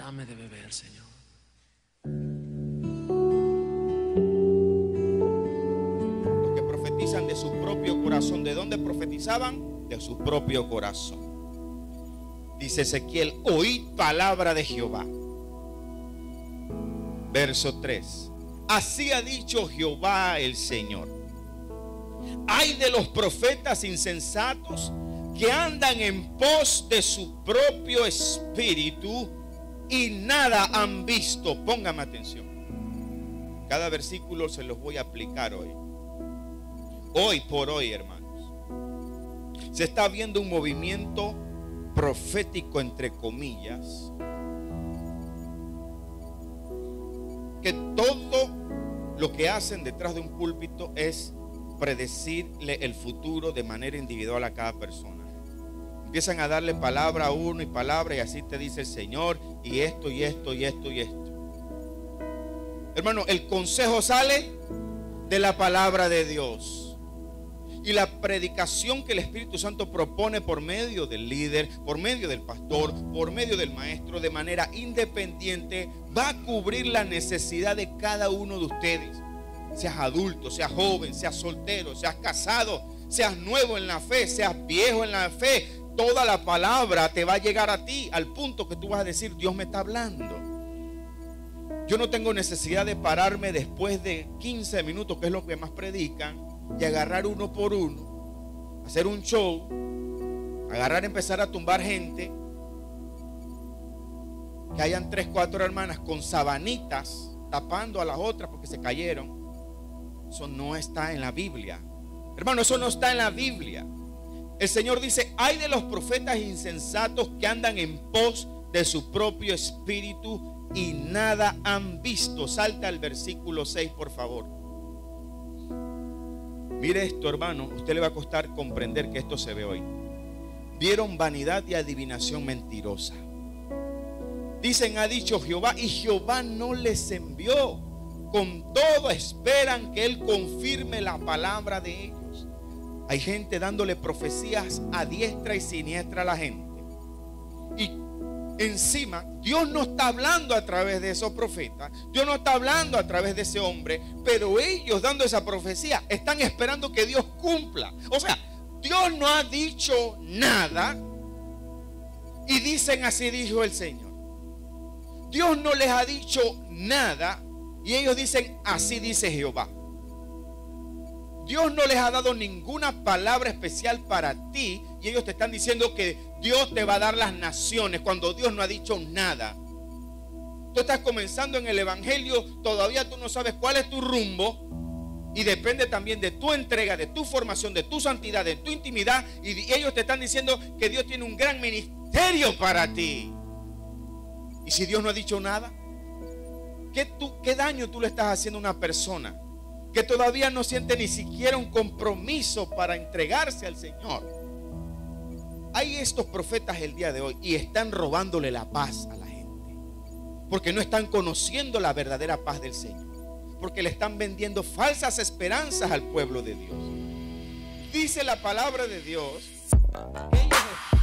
Dame de beber, Señor. Los que profetizan de su propio corazón. ¿De dónde profetizaban? De su propio corazón. Dice Ezequiel: oíd palabra de Jehová. Verso 3. Así ha dicho Jehová el Señor: ay de los profetas insensatos que andan en pos de su propio espíritu y nada han visto. Póngame atención. Cada versículo se los voy a aplicar hoy. Hoy por hoy, hermanos, se está viendo un movimiento profético, entre comillas, que todo lo que hacen detrás de un púlpito es predecirle el futuro de manera individual a cada persona. Empiezan a darle palabra a uno y palabra, y así te dice el Señor, y esto, y esto, y esto, y esto. Hermano, el consejo sale de la palabra de Dios. Y la predicación que el Espíritu Santo propone por medio del líder, por medio del pastor, por medio del maestro, de manera independiente, va a cubrir la necesidad de cada uno de ustedes. Seas adulto, seas joven, seas soltero, seas casado, seas nuevo en la fe, seas viejo en la fe. Toda la palabra te va a llegar a ti, al punto que tú vas a decir: Dios me está hablando. Yo no tengo necesidad de pararme después de 15 minutos, que es lo que más predican, y agarrar uno por uno, hacer un show, empezar a tumbar gente, que hayan 3, 4 hermanas con sabanitas tapando a las otras porque se cayeron. Eso no está en la Biblia, hermano, eso no está en la Biblia. El Señor dice: ay de los profetas insensatos que andan en pos de su propio espíritu y nada han visto. Salta al versículo 6, por favor. Mire esto, hermano, usted le va a costar comprender que esto se ve hoy. Vieron vanidad y adivinación mentirosa. Dicen: ha dicho Jehová, y Jehová no les envió. Con todo esperan que Él confirme la palabra de ellos. Hay gente dándole profecías a diestra y siniestra a la gente. Y encima, Dios no está hablando a través de esos profetas. Dios no está hablando a través de ese hombre. Pero ellos, dando esa profecía, están esperando que Dios cumpla. O sea, Dios no ha dicho nada y dicen: así dijo el Señor. Dios no les ha dicho nada y ellos dicen: así dice Jehová. Dios no les ha dado ninguna palabra especial para ti y ellos te están diciendo que Dios te va a dar las naciones cuando Dios no ha dicho nada. Tú estás comenzando en el evangelio, todavía tú no sabes cuál es tu rumbo, y depende también de tu entrega, de tu formación, de tu santidad, de tu intimidad, y ellos te están diciendo que Dios tiene un gran ministerio para ti. Y si Dios no ha dicho nada, ¿qué daño tú le estás haciendo a una persona que todavía no siente ni siquiera un compromiso para entregarse al Señor? Hay estos profetas el día de hoy y están robándole la paz a la gente, porque no están conociendo la verdadera paz del Señor, porque le están vendiendo falsas esperanzas al pueblo de Dios. Dice la palabra de Dios que ellos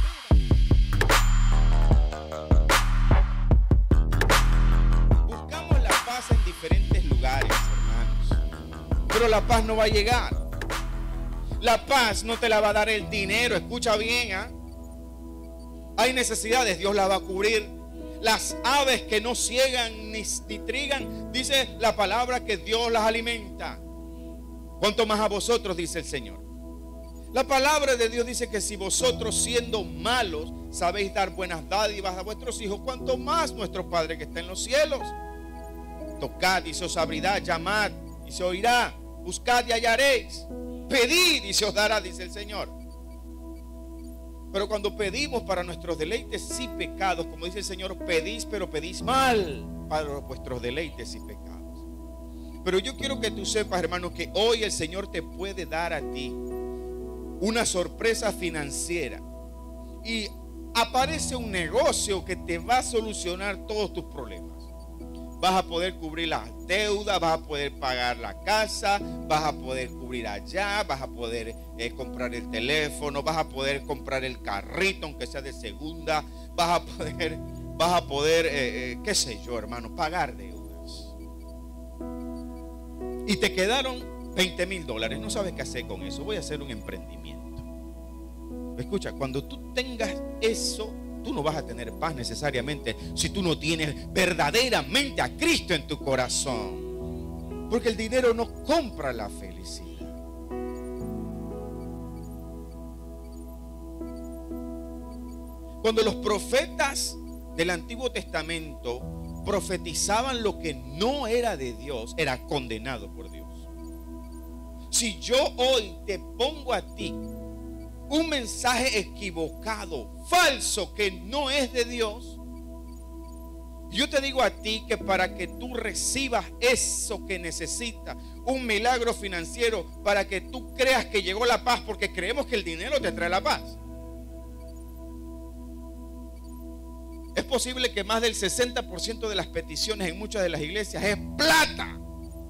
buscamos la paz en diferentes lugares, pero la paz no va a llegar. La paz no te la va a dar el dinero. Escucha bien, ¿eh? Hay necesidades, Dios las va a cubrir. Las aves que no ciegan ni trigan, dice la palabra que Dios las alimenta. Cuanto más a vosotros, dice el Señor. La palabra de Dios dice que si vosotros, siendo malos, sabéis dar buenas dádivas a vuestros hijos, cuanto más nuestro Padre que está en los cielos. Tocad y se os abrirá, llamad y se oirá, buscad y hallaréis, pedid y se os dará, dice el Señor. Pero cuando pedimos para nuestros deleites y pecados, como dice el Señor, pedís, pero pedís mal para vuestros deleites y pecados. Pero yo quiero que tú sepas, hermano, que hoy el Señor te puede dar a ti una sorpresa financiera y aparece un negocio que te va a solucionar todos tus problemas. Vas a poder cubrir las deudas, vas a poder pagar la casa, vas a poder cubrir allá, vas a poder comprar el teléfono, vas a poder comprar el carrito aunque sea de segunda, vas a poder vas a poder, qué sé yo, hermano, pagar deudas. Y te quedaron $20,000. No sabes qué hacer con eso. Voy a hacer un emprendimiento. Escucha, cuando tú tengas eso, tú no vas a tener paz necesariamente si tú no tienes verdaderamente a Cristo en tu corazón. Porque el dinero no compra la felicidad. Cuando los profetas del Antiguo Testamento profetizaban lo que no era de Dios, era condenado por Dios. Si yo hoy te pongo a ti un mensaje equivocado, falso, que no es de Dios, yo te digo a ti que para que tú recibas eso que necesitas, un milagro financiero, para que tú creas que llegó la paz, porque creemos que el dinero te trae la paz. Es posible que más del 60% de las peticiones en muchas de las iglesias es plata.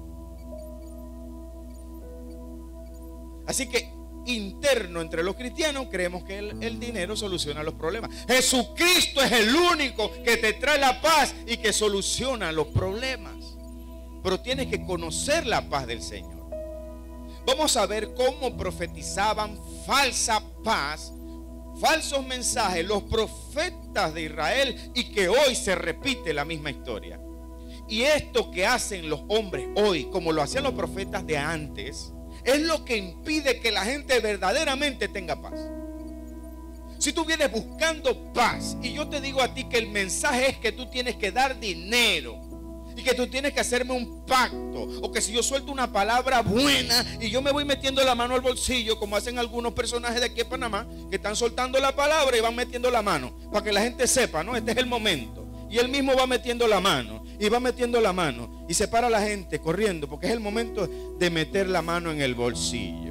Así que interno entre los cristianos creemos que el dinero soluciona los problemas. Jesucristo es el único que te trae la paz y que soluciona los problemas. Pero tienes que conocer la paz del Señor. Vamos a ver cómo profetizaban falsa paz, falsos mensajes, los profetas de Israel, y que hoy se repite la misma historia. Y esto que hacen los hombres hoy, como lo hacían los profetas de antes, es lo que impide que la gente verdaderamente tenga paz. Si tú vienes buscando paz y yo te digo a ti que el mensaje es que tú tienes que dar dinero y que tú tienes que hacerme un pacto, o que si yo suelto una palabra buena y yo me voy metiendo la mano al bolsillo, como hacen algunos personajes de aquí en Panamá, que están soltando la palabra y van metiendo la mano para que la gente sepa, ¿no? Este es el momento. Y él mismo va metiendo la mano y va metiendo la mano y se para a la gente corriendo, porque es el momento de meter la mano en el bolsillo.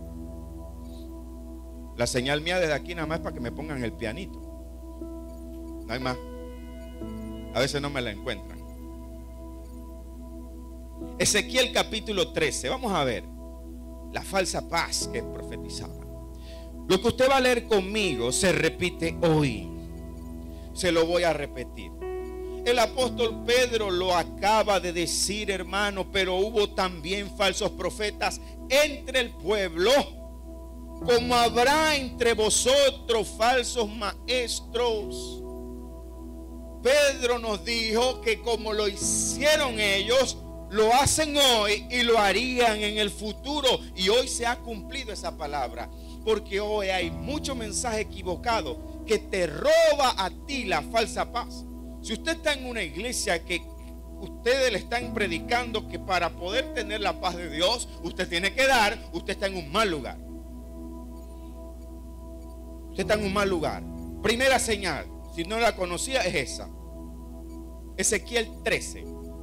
La señal mía desde aquí nada más es para que me pongan el pianito. No hay más. A veces no me la encuentran. Ezequiel capítulo 13. Vamos a ver la falsa paz que profetizaba. Lo que usted va a leer conmigo se repite hoy. Se lo voy a repetir. El apóstol Pedro lo acaba de decir, hermano, pero hubo también falsos profetas entre el pueblo, como habrá entre vosotros falsos maestros. Pedro nos dijo que como lo hicieron ellos, lo hacen hoy y lo harían en el futuro. Y hoy se ha cumplido esa palabra, porque hoy hay mucho mensaje equivocado que te roba a ti la falsa paz. Si usted está en una iglesia que ustedes le están predicando que para poder tener la paz de Dios usted tiene que dar, usted está en un mal lugar. Usted está en un mal lugar. Primera señal, si no la conocía, es esa. Ezequiel 13.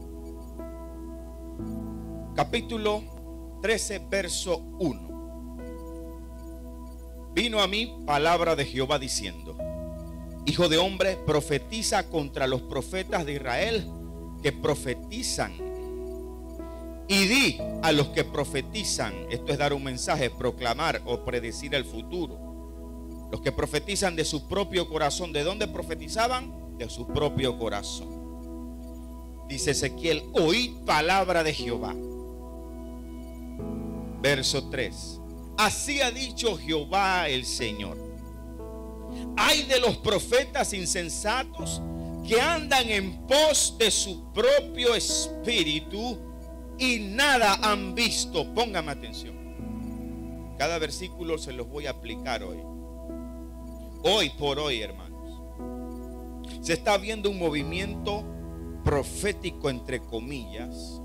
Capítulo 13, verso 1. Vino a mí palabra de Jehová diciendo: Hijo de hombre, profetiza contra los profetas de Israel que profetizan. Y di a los que profetizan, esto es dar un mensaje, proclamar o predecir el futuro. Los que profetizan de su propio corazón. ¿De dónde profetizaban? De su propio corazón. Dice Ezequiel: oíd palabra de Jehová. Verso 3. Así ha dicho Jehová el Señor: hay de los profetas insensatos que andan en pos de su propio espíritu y nada han visto. Póngame atención. Cada versículo se los voy a aplicar hoy. Hoy por hoy, hermanos, se está viendo un movimiento profético, entre comillas,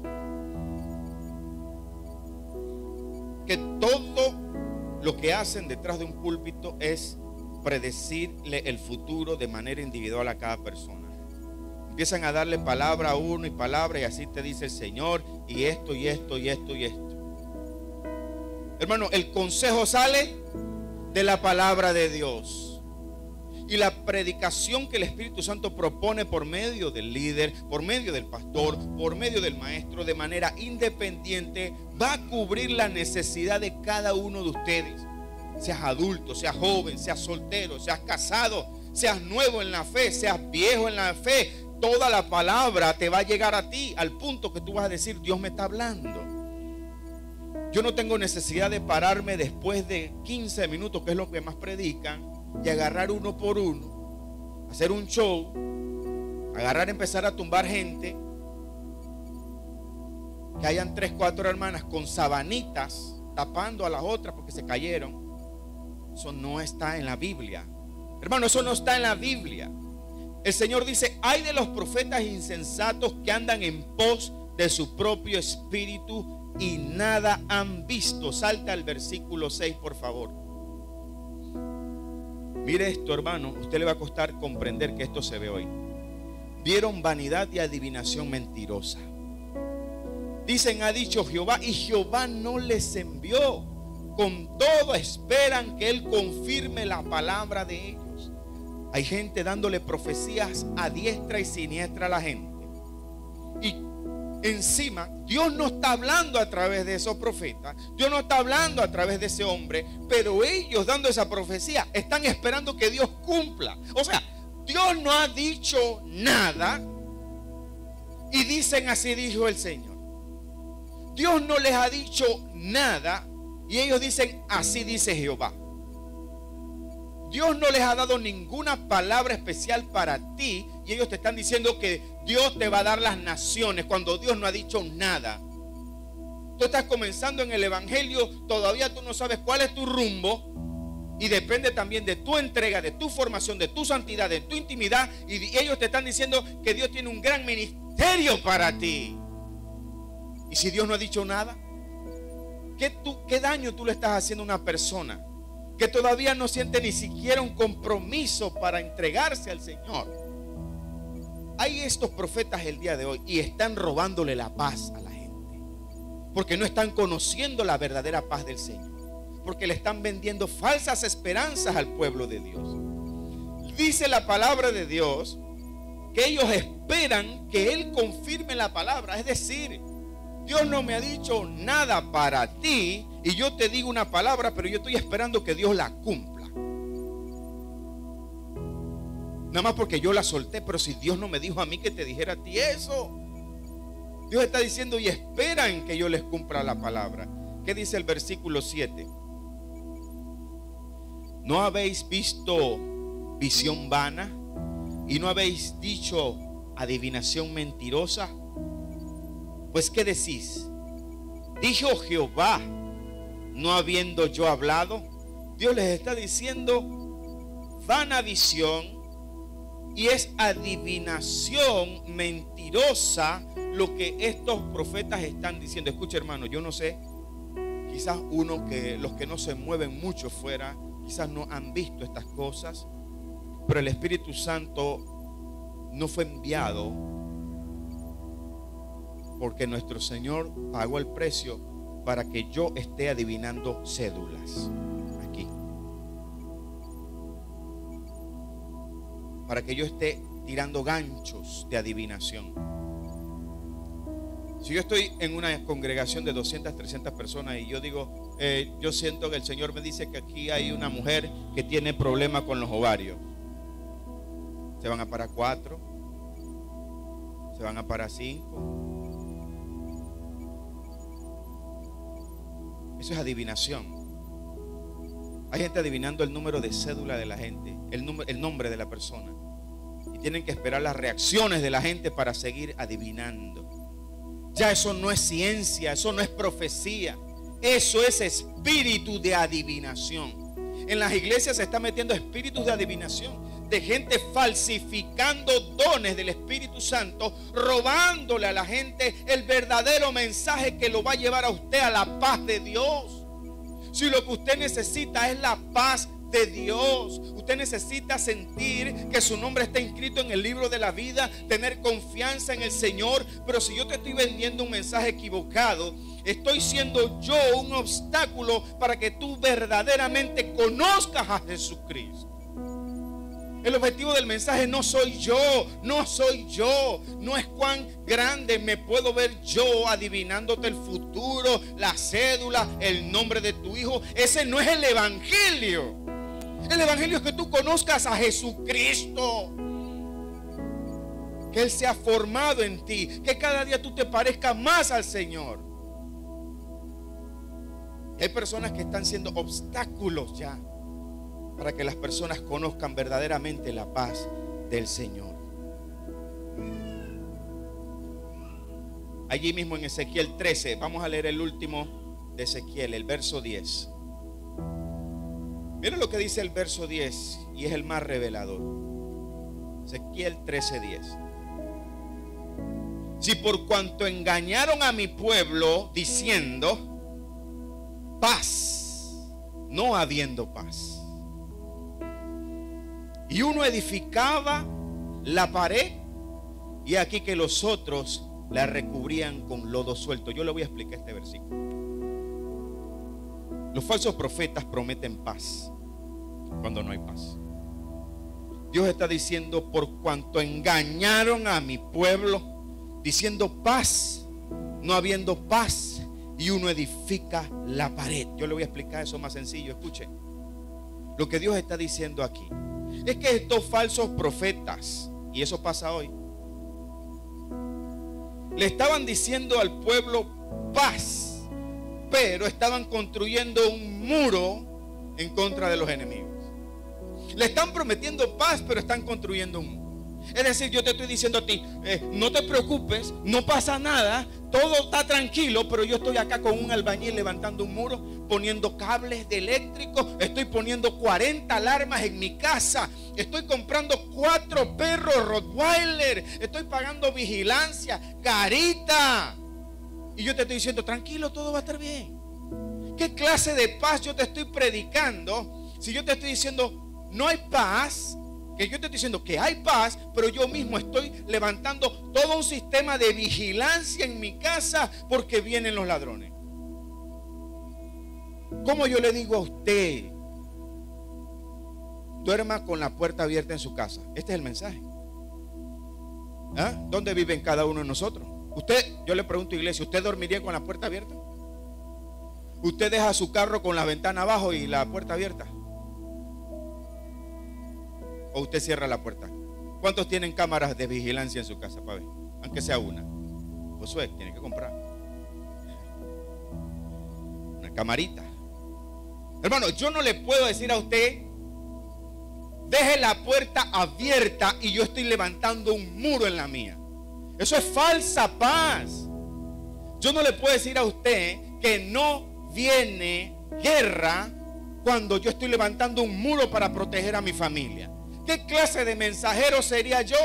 que todo lo que hacen detrás de un púlpito es predecirle el futuro de manera individual a cada persona. Empiezan a darle palabra a uno y palabra, y así te dice el Señor, y esto, y esto, y esto, y esto. Hermano, el consejo sale de la palabra de Dios. Y la predicación que el Espíritu Santo propone por medio del líder, por medio del pastor, por medio del maestro, de manera independiente, va a cubrir la necesidad de cada uno de ustedes. Seas adulto, seas joven, seas soltero, seas casado, seas nuevo en la fe, seas viejo en la fe, toda la palabra te va a llegar a ti al punto que tú vas a decir: Dios me está hablando. Yo no tengo necesidad de pararme después de 15 minutos, que es lo que más predican, y agarrar uno por uno, hacer un show, empezar a tumbar gente, que hayan 3, 4 hermanas con sabanitas tapando a las otras porque se cayeron. Eso no está en la Biblia, hermano, eso no está en la Biblia. El Señor dice: ay de los profetas insensatos que andan en pos de su propio espíritu y nada han visto. Salta al versículo 6, por favor. Mire esto, hermano, a usted le va a costar comprender que esto se ve hoy. Vieron vanidad y adivinación mentirosa. Dicen: ha dicho Jehová, y Jehová no les envió. Con todo esperan que Él confirme la palabra de ellos. Hay gente dándole profecías a diestra y siniestra a la gente. Y encima, Dios no está hablando a través de esos profetas, Dios no está hablando a través de ese hombre, pero ellos dando esa profecía están esperando que Dios cumpla. O sea, Dios no ha dicho nada y dicen: así dijo el Señor. Dios no les ha dicho nada y ellos dicen: así dice Jehová. Dios no les ha dado ninguna palabra especial para ti y ellos te están diciendo que Dios te va a dar las naciones cuando Dios no ha dicho nada. Tú estás comenzando en el evangelio, todavía tú no sabes cuál es tu rumbo y depende también de tu entrega, de tu formación, de tu santidad, de tu intimidad, y ellos te están diciendo que Dios tiene un gran ministerio para ti. Y si Dios no ha dicho nada, ¿qué daño tú le estás haciendo a una persona que todavía no siente ni siquiera un compromiso para entregarse al Señor? Hay estos profetas el día de hoy y están robándole la paz a la gente, porque no están conociendo la verdadera paz del Señor, porque le están vendiendo falsas esperanzas al pueblo de Dios. Dice la palabra de Dios que ellos esperan que Él confirme la palabra. Es decir, Dios no me ha dicho nada para ti y yo te digo una palabra, pero yo estoy esperando que Dios la cumpla. Nada más porque yo la solté, pero si Dios no me dijo a mí que te dijera a ti eso. Dios está diciendo: y esperan que yo les cumpla la palabra. ¿Qué dice el versículo 7? ¿No habéis visto visión vana? ¿Y no habéis dicho adivinación mentirosa? Pues ¿qué decís? Dijo Jehová, no habiendo yo hablado. Dios les está diciendo: vana visión y es adivinación mentirosa lo que estos profetas están diciendo. Escucha, hermano, yo no sé, quizás los que no se mueven mucho fuera, quizás no han visto estas cosas, pero el Espíritu Santo no fue enviado porque nuestro Señor pagó el precio para que yo esté adivinando cédulas aquí, para que yo esté tirando ganchos de adivinación. Si yo estoy en una congregación de 200, 300 personas y yo digo, yo siento que el Señor me dice que aquí hay una mujer que tiene problema con los ovarios, se van a parar 4, se van a parar 5. Eso es adivinación. Hay gente adivinando el número de cédula de la gente, el nombre de la persona, y tienen que esperar las reacciones de la gente para seguir adivinando. Ya eso no es ciencia, eso no es profecía, eso es espíritu de adivinación. En las iglesias se está metiendo espíritus de adivinación, de gente falsificando dones del Espíritu Santo, robándole a la gente el verdadero mensaje que lo va a llevar a usted a la paz de Dios. Si lo que usted necesita es la paz de Dios, usted necesita sentir que su nombre está inscrito en el libro de la vida, tener confianza en el Señor. Pero si yo te estoy vendiendo un mensaje equivocado, estoy siendo yo un obstáculo para que tú verdaderamente conozcas a Jesucristo. El objetivo del mensaje no soy yo, no es cuán grande me puedo ver yo adivinándote el futuro, la cédula, el nombre de tu hijo. Ese no es el evangelio. El evangelio es que tú conozcas a Jesucristo, que Él se ha formado en ti, que cada día tú te parezcas más al Señor. Hay personas que están siendo obstáculos ya para que las personas conozcan verdaderamente la paz del Señor. Allí mismo en Ezequiel 13, vamos a leer el último de Ezequiel, el verso 10. Miren lo que dice el verso 10 y es el más revelador. Ezequiel 13:10. Si por cuanto engañaron a mi pueblo diciendo paz, no habiendo paz, y uno edificaba la pared, y aquí que los otros la recubrían con lodo suelto. Yo le voy a explicar este versículo. Los falsos profetas prometen paz cuando no hay paz. Dios está diciendo: por cuanto engañaron a mi pueblo diciendo paz, no habiendo paz, y uno edifica la pared. Yo le voy a explicar eso más sencillo. Escuche, lo que Dios está diciendo aquí es que estos falsos profetas, y eso pasa hoy, le estaban diciendo al pueblo paz, pero estaban construyendo un muro en contra de los enemigos. Le están prometiendo paz, pero están construyendo un muro. Es decir, yo te estoy diciendo a ti, no te preocupes, no pasa nada, todo está tranquilo, pero yo estoy acá con un albañil levantando un muro, poniendo cables de eléctrico, estoy poniendo 40 alarmas en mi casa, estoy comprando 4 perros Rottweiler, estoy pagando vigilancia, carita, y yo te estoy diciendo, tranquilo, todo va a estar bien. ¿Qué clase de paz yo te estoy predicando si yo te estoy diciendo no hay paz? Que yo te estoy diciendo que hay paz, pero yo mismo estoy levantando todo un sistema de vigilancia en mi casa porque vienen los ladrones. ¿Cómo yo le digo a usted? Duerma con la puerta abierta en su casa. Este es el mensaje. ¿Ah? ¿Dónde viven cada uno de nosotros? Usted, yo le pregunto, iglesia, ¿usted dormiría con la puerta abierta? ¿Usted deja su carro con la ventana abajo y la puerta abierta? ¿O usted cierra la puerta? ¿Cuántos tienen cámaras de vigilancia en su casa, para ver? Aunque sea una. Josué, tiene que comprar una camarita. Hermano, yo no le puedo decir a usted deje la puerta abierta y yo estoy levantando un muro en la mía. Eso es falsa paz. Yo no le puedo decir a usted que no viene guerra cuando yo estoy levantando un muro para proteger a mi familia. ¿Qué clase de mensajero sería yo?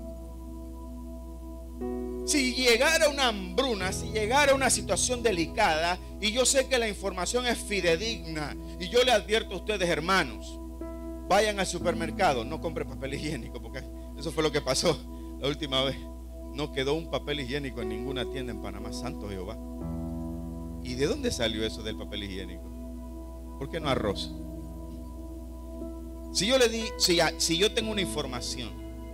Si llegara una hambruna, si llegara una situación delicada, y yo sé que la información es fidedigna, y yo le advierto a ustedes, hermanos, vayan al supermercado, no compren papel higiénico, porque eso fue lo que pasó la última vez. No quedó un papel higiénico en ninguna tienda en Panamá, santo Jehová. ¿Y de dónde salió eso del papel higiénico? ¿Por qué no arroz? Si yo tengo una información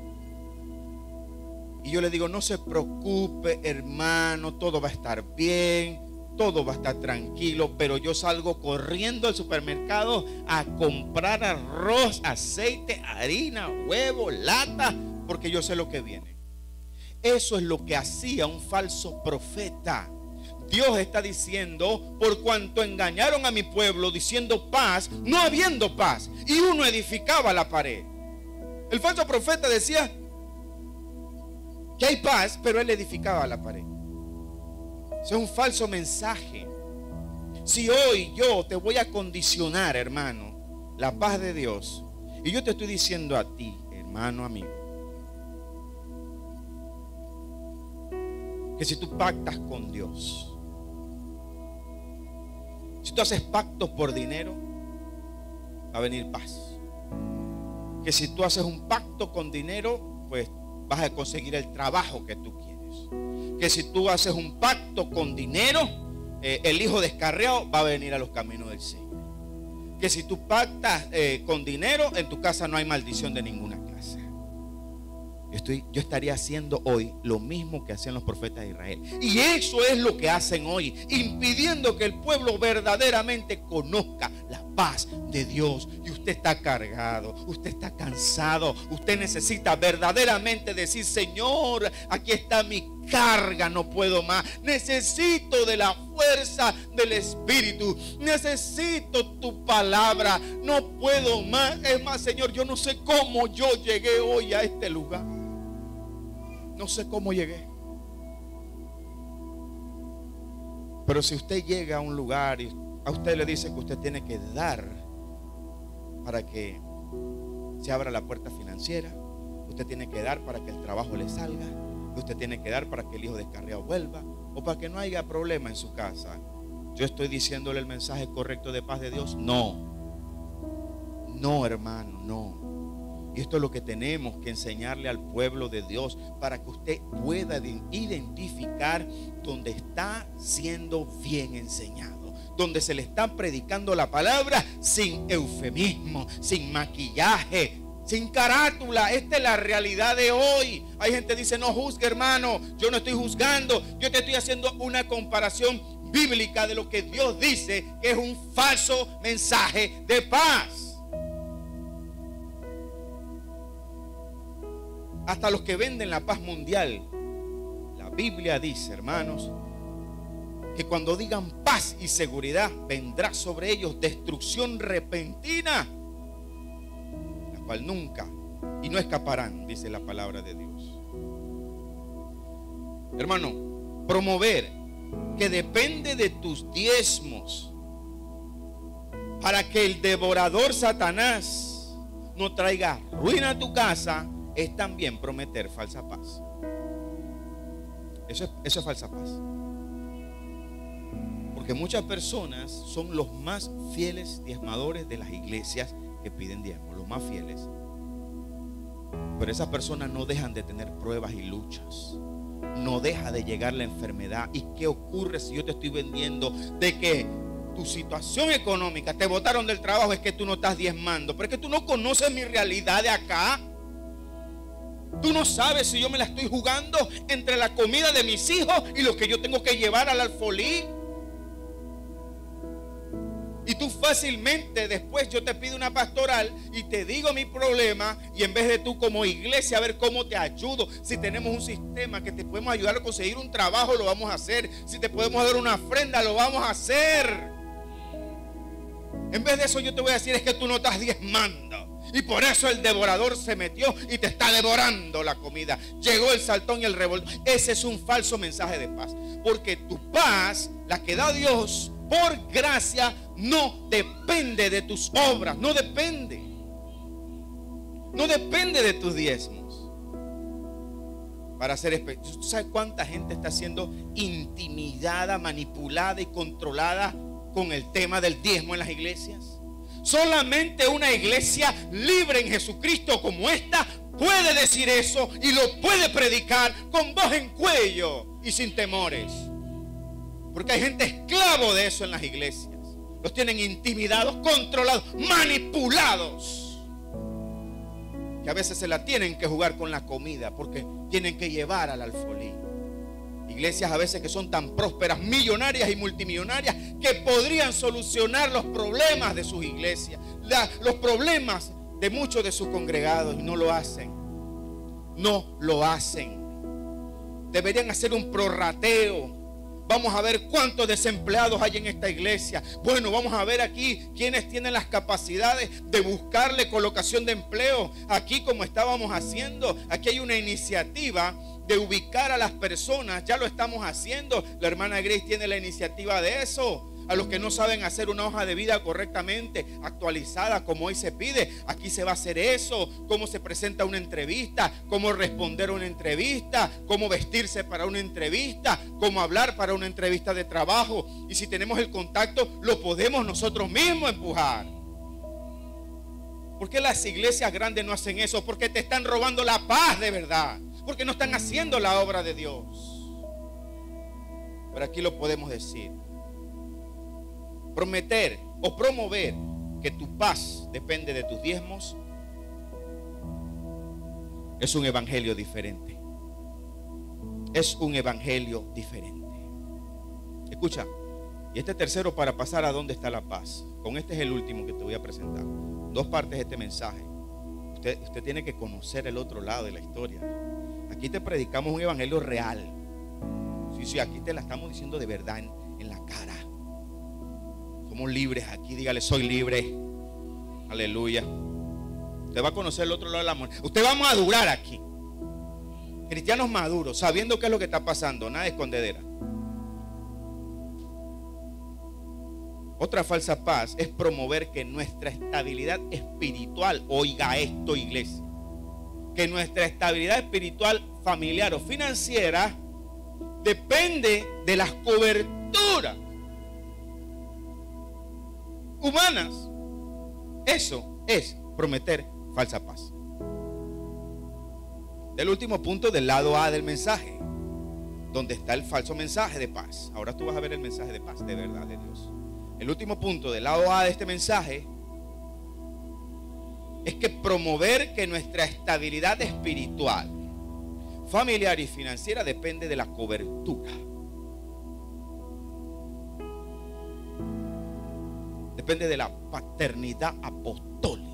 y yo le digo, no se preocupe, hermano, todo va a estar bien, todo va a estar tranquilo, pero yo salgo corriendo al supermercado a comprar arroz, aceite, harina, huevo, lata, porque yo sé lo que viene. Eso es lo que hacía un falso profeta. Dios está diciendo, por cuanto engañaron a mi pueblo diciendo paz, no habiendo paz, y uno edificaba la pared. El falso profeta decía que hay paz, pero él edificaba la pared. Eso es un falso mensaje. Si hoy yo te voy a condicionar, hermano, la paz de Dios, y yo te estoy diciendo a ti, hermano, amigo, que si tú pactas con Dios, si tú haces pactos por dinero, va a venir paz. Que si tú haces un pacto con dinero, pues vas a conseguir el trabajo que tú quieres. Que si tú haces un pacto con dinero, el hijo descarriado va a venir a los caminos del Señor. Que si tú pactas con dinero, en tu casa no hay maldición de ninguna clase. yo estaría haciendo hoy lo mismo que hacían los profetas de Israel. Y eso es lo que hacen hoy, impidiendo que el pueblo verdaderamente conozca la paz de Dios. Y usted está cargado, usted está cansado, usted necesita verdaderamente decir: Señor, aquí está mi carga, no puedo más, necesito de la fuerza del Espíritu, necesito tu palabra, no puedo más. Es más, Señor, yo no sé cómo yo llegué hoy a este lugar, no sé cómo llegué. Pero si usted llega a un lugar y a usted le dice que usted tiene que dar para que se abra la puerta financiera, usted tiene que dar para que el trabajo le salga, usted tiene que dar para que el hijo descarriado vuelva, o para que no haya problema en su casa, ¿yo estoy diciéndole el mensaje correcto de paz de Dios? No, hermano, no. Y esto es lo que tenemos que enseñarle al pueblo de Dios, para que usted pueda identificar donde está siendo bien enseñado, donde se le está predicando la palabra sin eufemismo, sin maquillaje, sin carátula. Esta es la realidad de hoy. Hay gente que dice: no juzgue, hermano. Yo no estoy juzgando, yo te estoy haciendo una comparación bíblica de lo que Dios dice que es un falso mensaje de paz. Hasta los que venden la paz mundial, la Biblia dice, hermanos, que cuando digan paz y seguridad, vendrá sobre ellos destrucción repentina, la cual nunca y no escaparán, dice la palabra de Dios. Hermano, promover que depende de tus diezmos para que el devorador Satanás no traiga ruina a tu casa, es también prometer falsa paz. Eso es falsa paz. Porque muchas personas son los más fieles diezmadores de las iglesias que piden diezmo, los más fieles. Pero esas personas no dejan de tener pruebas y luchas. No deja de llegar la enfermedad. ¿Y qué ocurre si yo te estoy vendiendo de que tu situación económica, te botaron del trabajo, es que tú no estás diezmando? Pero es que tú no conoces mi realidad de acá. Tú no sabes si yo me la estoy jugando entre la comida de mis hijos y lo que yo tengo que llevar al alfolí. Y tú fácilmente después yo te pido una pastoral y te digo mi problema, y en vez de tú como iglesia a ver cómo te ayudo, si tenemos un sistema que te podemos ayudar a conseguir un trabajo, lo vamos a hacer. Si te podemos dar una ofrenda, lo vamos a hacer. En vez de eso yo te voy a decir: es que tú no estás diezmando, y por eso el devorador se metió y te está devorando la comida. Llegó el saltón y el revoltón. Ese es un falso mensaje de paz, porque tu paz, la que da Dios por gracia, no depende de tus obras, no depende de tus diezmos. Para ser específico, ¿tú sabes cuánta gente está siendo intimidada, manipulada y controlada con el tema del diezmo en las iglesias? Solamente una iglesia libre en Jesucristo como esta puede decir eso y lo puede predicar con voz en cuello y sin temores. Porque hay gente esclavo de eso en las iglesias. Los tienen intimidados, controlados, manipulados, que a veces se la tienen que jugar con la comida porque tienen que llevar al alfolí. Iglesias a veces que son tan prósperas, millonarias y multimillonarias, que podrían solucionar los problemas de sus iglesias, los problemas de muchos de sus congregados, y no lo hacen. No lo hacen. Deberían hacer un prorrateo. Vamos a ver cuántos desempleados hay en esta iglesia. Bueno, vamos a ver aquí quiénes tienen las capacidades de buscarle colocación de empleo. Aquí, como estábamos haciendo, aquí hay una iniciativa de ubicar a las personas. Ya lo estamos haciendo. La hermana Grace tiene la iniciativa de eso. A los que no saben hacer una hoja de vida correctamente actualizada como hoy se pide, aquí se va a hacer eso. Cómo se presenta una entrevista, cómo responder a una entrevista, cómo vestirse para una entrevista, cómo hablar para una entrevista de trabajo. Y si tenemos el contacto, lo podemos nosotros mismos empujar. ¿Por qué las iglesias grandes no hacen eso? Porque te están robando la paz de verdad, porque no están haciendo la obra de Dios. Pero aquí lo podemos decir. Prometer o promover que tu paz depende de tus diezmos Es un evangelio diferente. Es un evangelio diferente. Escucha, y este tercero para pasar a dónde está la paz. Con este es el último que te voy a presentar. Dos partes de este mensaje. Usted tiene que conocer el otro lado de la historia. Aquí te predicamos un evangelio real. Sí, aquí te la estamos diciendo de verdad en la cara. Somos libres aquí, dígale, soy libre. Aleluya. Usted va a conocer el otro lado del amor. Usted va a madurar aquí. Cristianos maduros, sabiendo qué es lo que está pasando, nada de escondedera. Otra falsa paz es promover que nuestra estabilidad espiritual, oiga esto, iglesia, que nuestra estabilidad espiritual, familiar o financiera depende de las coberturas humanas. Eso es prometer falsa paz. El último punto del lado A del mensaje, donde está el falso mensaje de paz. Ahora tú vas a ver el mensaje de paz de verdad de Dios. El último punto del lado A de este mensaje es que promover que nuestra estabilidad espiritual, familiar y financiera depende de la cobertura. Depende de la paternidad apostólica.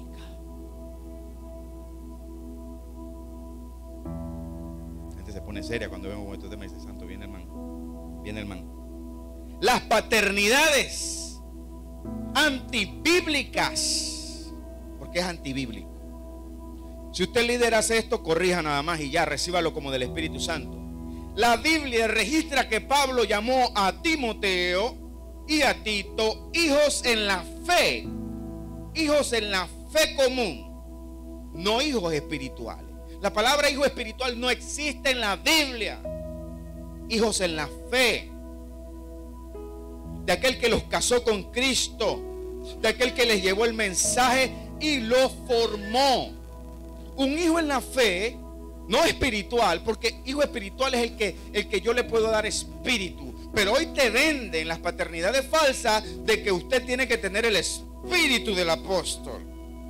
La gente se pone seria cuando vemos estos temas y dice, santo, viene el man. Viene el man. Las paternidades antibíblicas. Porque es antibíblico. Si usted líder hace esto, corrija nada más y ya, recíbalo como del Espíritu Santo. La Biblia registra que Pablo llamó a Timoteo y a Tito hijos en la fe. Hijos en la fe común, no hijos espirituales. La palabra hijo espiritual no existe en la Biblia. Hijos en la fe, de aquel que los casó con Cristo, de aquel que les llevó el mensaje y los formó. Un hijo en la fe, no espiritual, porque hijo espiritual es el que yo le puedo dar espíritu. Pero hoy te venden las paternidades falsas de que usted tiene que tener el espíritu del apóstol.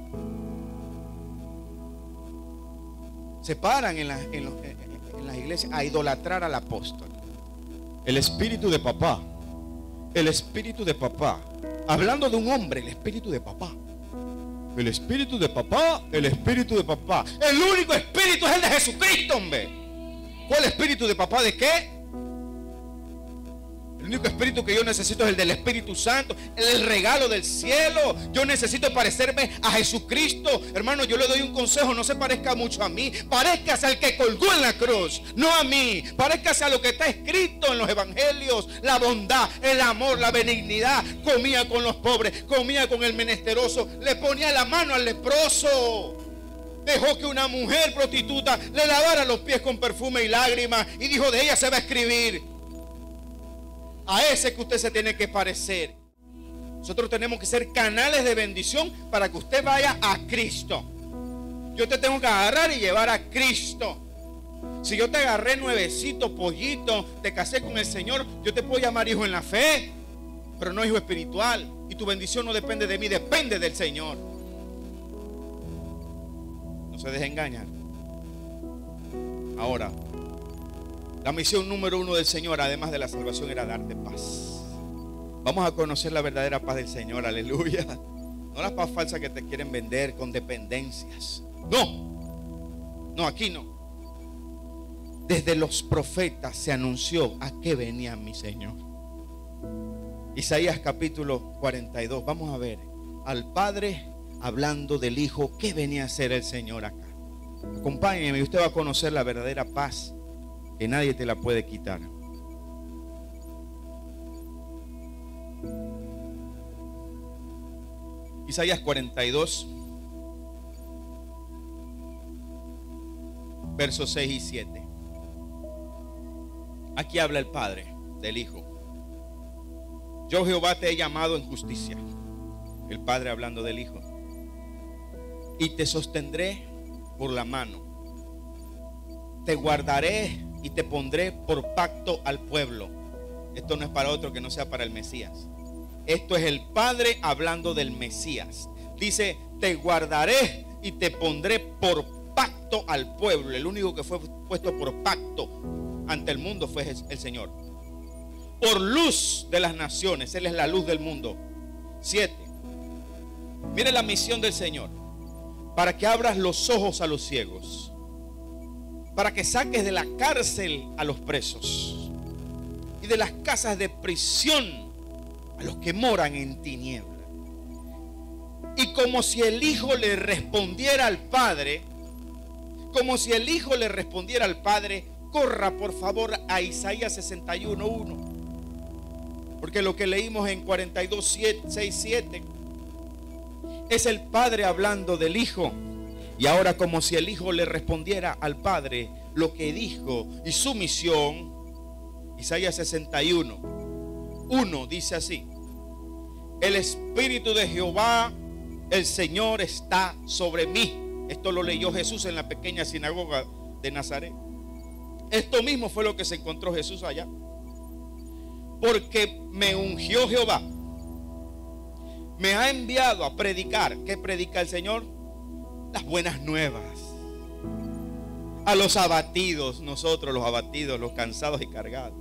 Se paran en las iglesias a idolatrar al apóstol. El espíritu de papá. El espíritu de papá. Hablando de un hombre, el espíritu de papá. El espíritu de papá, el espíritu de papá. El único espíritu es el de Jesucristo, hombre. ¿Cuál espíritu de papá de qué? El único espíritu que yo necesito es el del Espíritu Santo, el regalo del cielo. Yo necesito parecerme a Jesucristo. Hermano, yo le doy un consejo: no se parezca mucho a mí, parezcase al que colgó en la cruz, no a mí. Parezcase a lo que está escrito en los evangelios: la bondad, el amor, la benignidad. Comía con los pobres, comía con el menesteroso, le ponía la mano al leproso. Dejó que una mujer prostituta le lavara los pies con perfume y lágrimas, y dijo: de ella se va a escribir. A ese que usted se tiene que parecer. Nosotros tenemos que ser canales de bendición para que usted vaya a Cristo. Yo te tengo que agarrar y llevar a Cristo. Si yo te agarré nuevecito, pollito, te casé con el Señor, yo te puedo llamar hijo en la fe, pero no hijo espiritual. Y tu bendición no depende de mí, depende del Señor. No se deje engañar. Ahora, la misión número 1 del Señor, además de la salvación, era darte paz. Vamos a conocer la verdadera paz del Señor, aleluya. No la paz falsa que te quieren vender con dependencias. No, aquí no. Desde los profetas se anunció a qué venía mi Señor. Isaías capítulo 42. Vamos a ver al Padre hablando del Hijo, qué venía a hacer el Señor acá. Acompáñeme y usted va a conocer la verdadera paz que nadie te la puede quitar. Isaías 42, versos 6 y 7. Aquí habla el Padre del Hijo. Yo, Jehová, te he llamado en justicia. El Padre hablando del Hijo. Y te sostendré por la mano. Te guardaré y te pondré por pacto al pueblo. Esto no es para otro que no sea para el Mesías. Esto es el Padre hablando del Mesías. Dice: te guardaré y te pondré por pacto al pueblo. El único que fue puesto por pacto ante el mundo fue el Señor. Por luz de las naciones. Él es la luz del mundo. 7. Mire la misión del Señor. Para que abras los ojos a los ciegos. Para que saques de la cárcel a los presos. Y de las casas de prisión a los que moran en tinieblas. Y como si el Hijo le respondiera al Padre, corra por favor a Isaías 61:1. Porque lo que leímos en 42:6-7 es el Padre hablando del Hijo. Y ahora como si el Hijo le respondiera al Padre lo que dijo y su misión. Isaías 61:1 dice así: el Espíritu de Jehová, el Señor, está sobre mí. Esto lo leyó Jesús en la pequeña sinagoga de Nazaret. Esto mismo fue lo que se encontró Jesús allá. Porque me ungió Jehová. Me ha enviado a predicar. ¿Qué predica el Señor? Las buenas nuevas. A los abatidos, nosotros los abatidos, los cansados y cargados.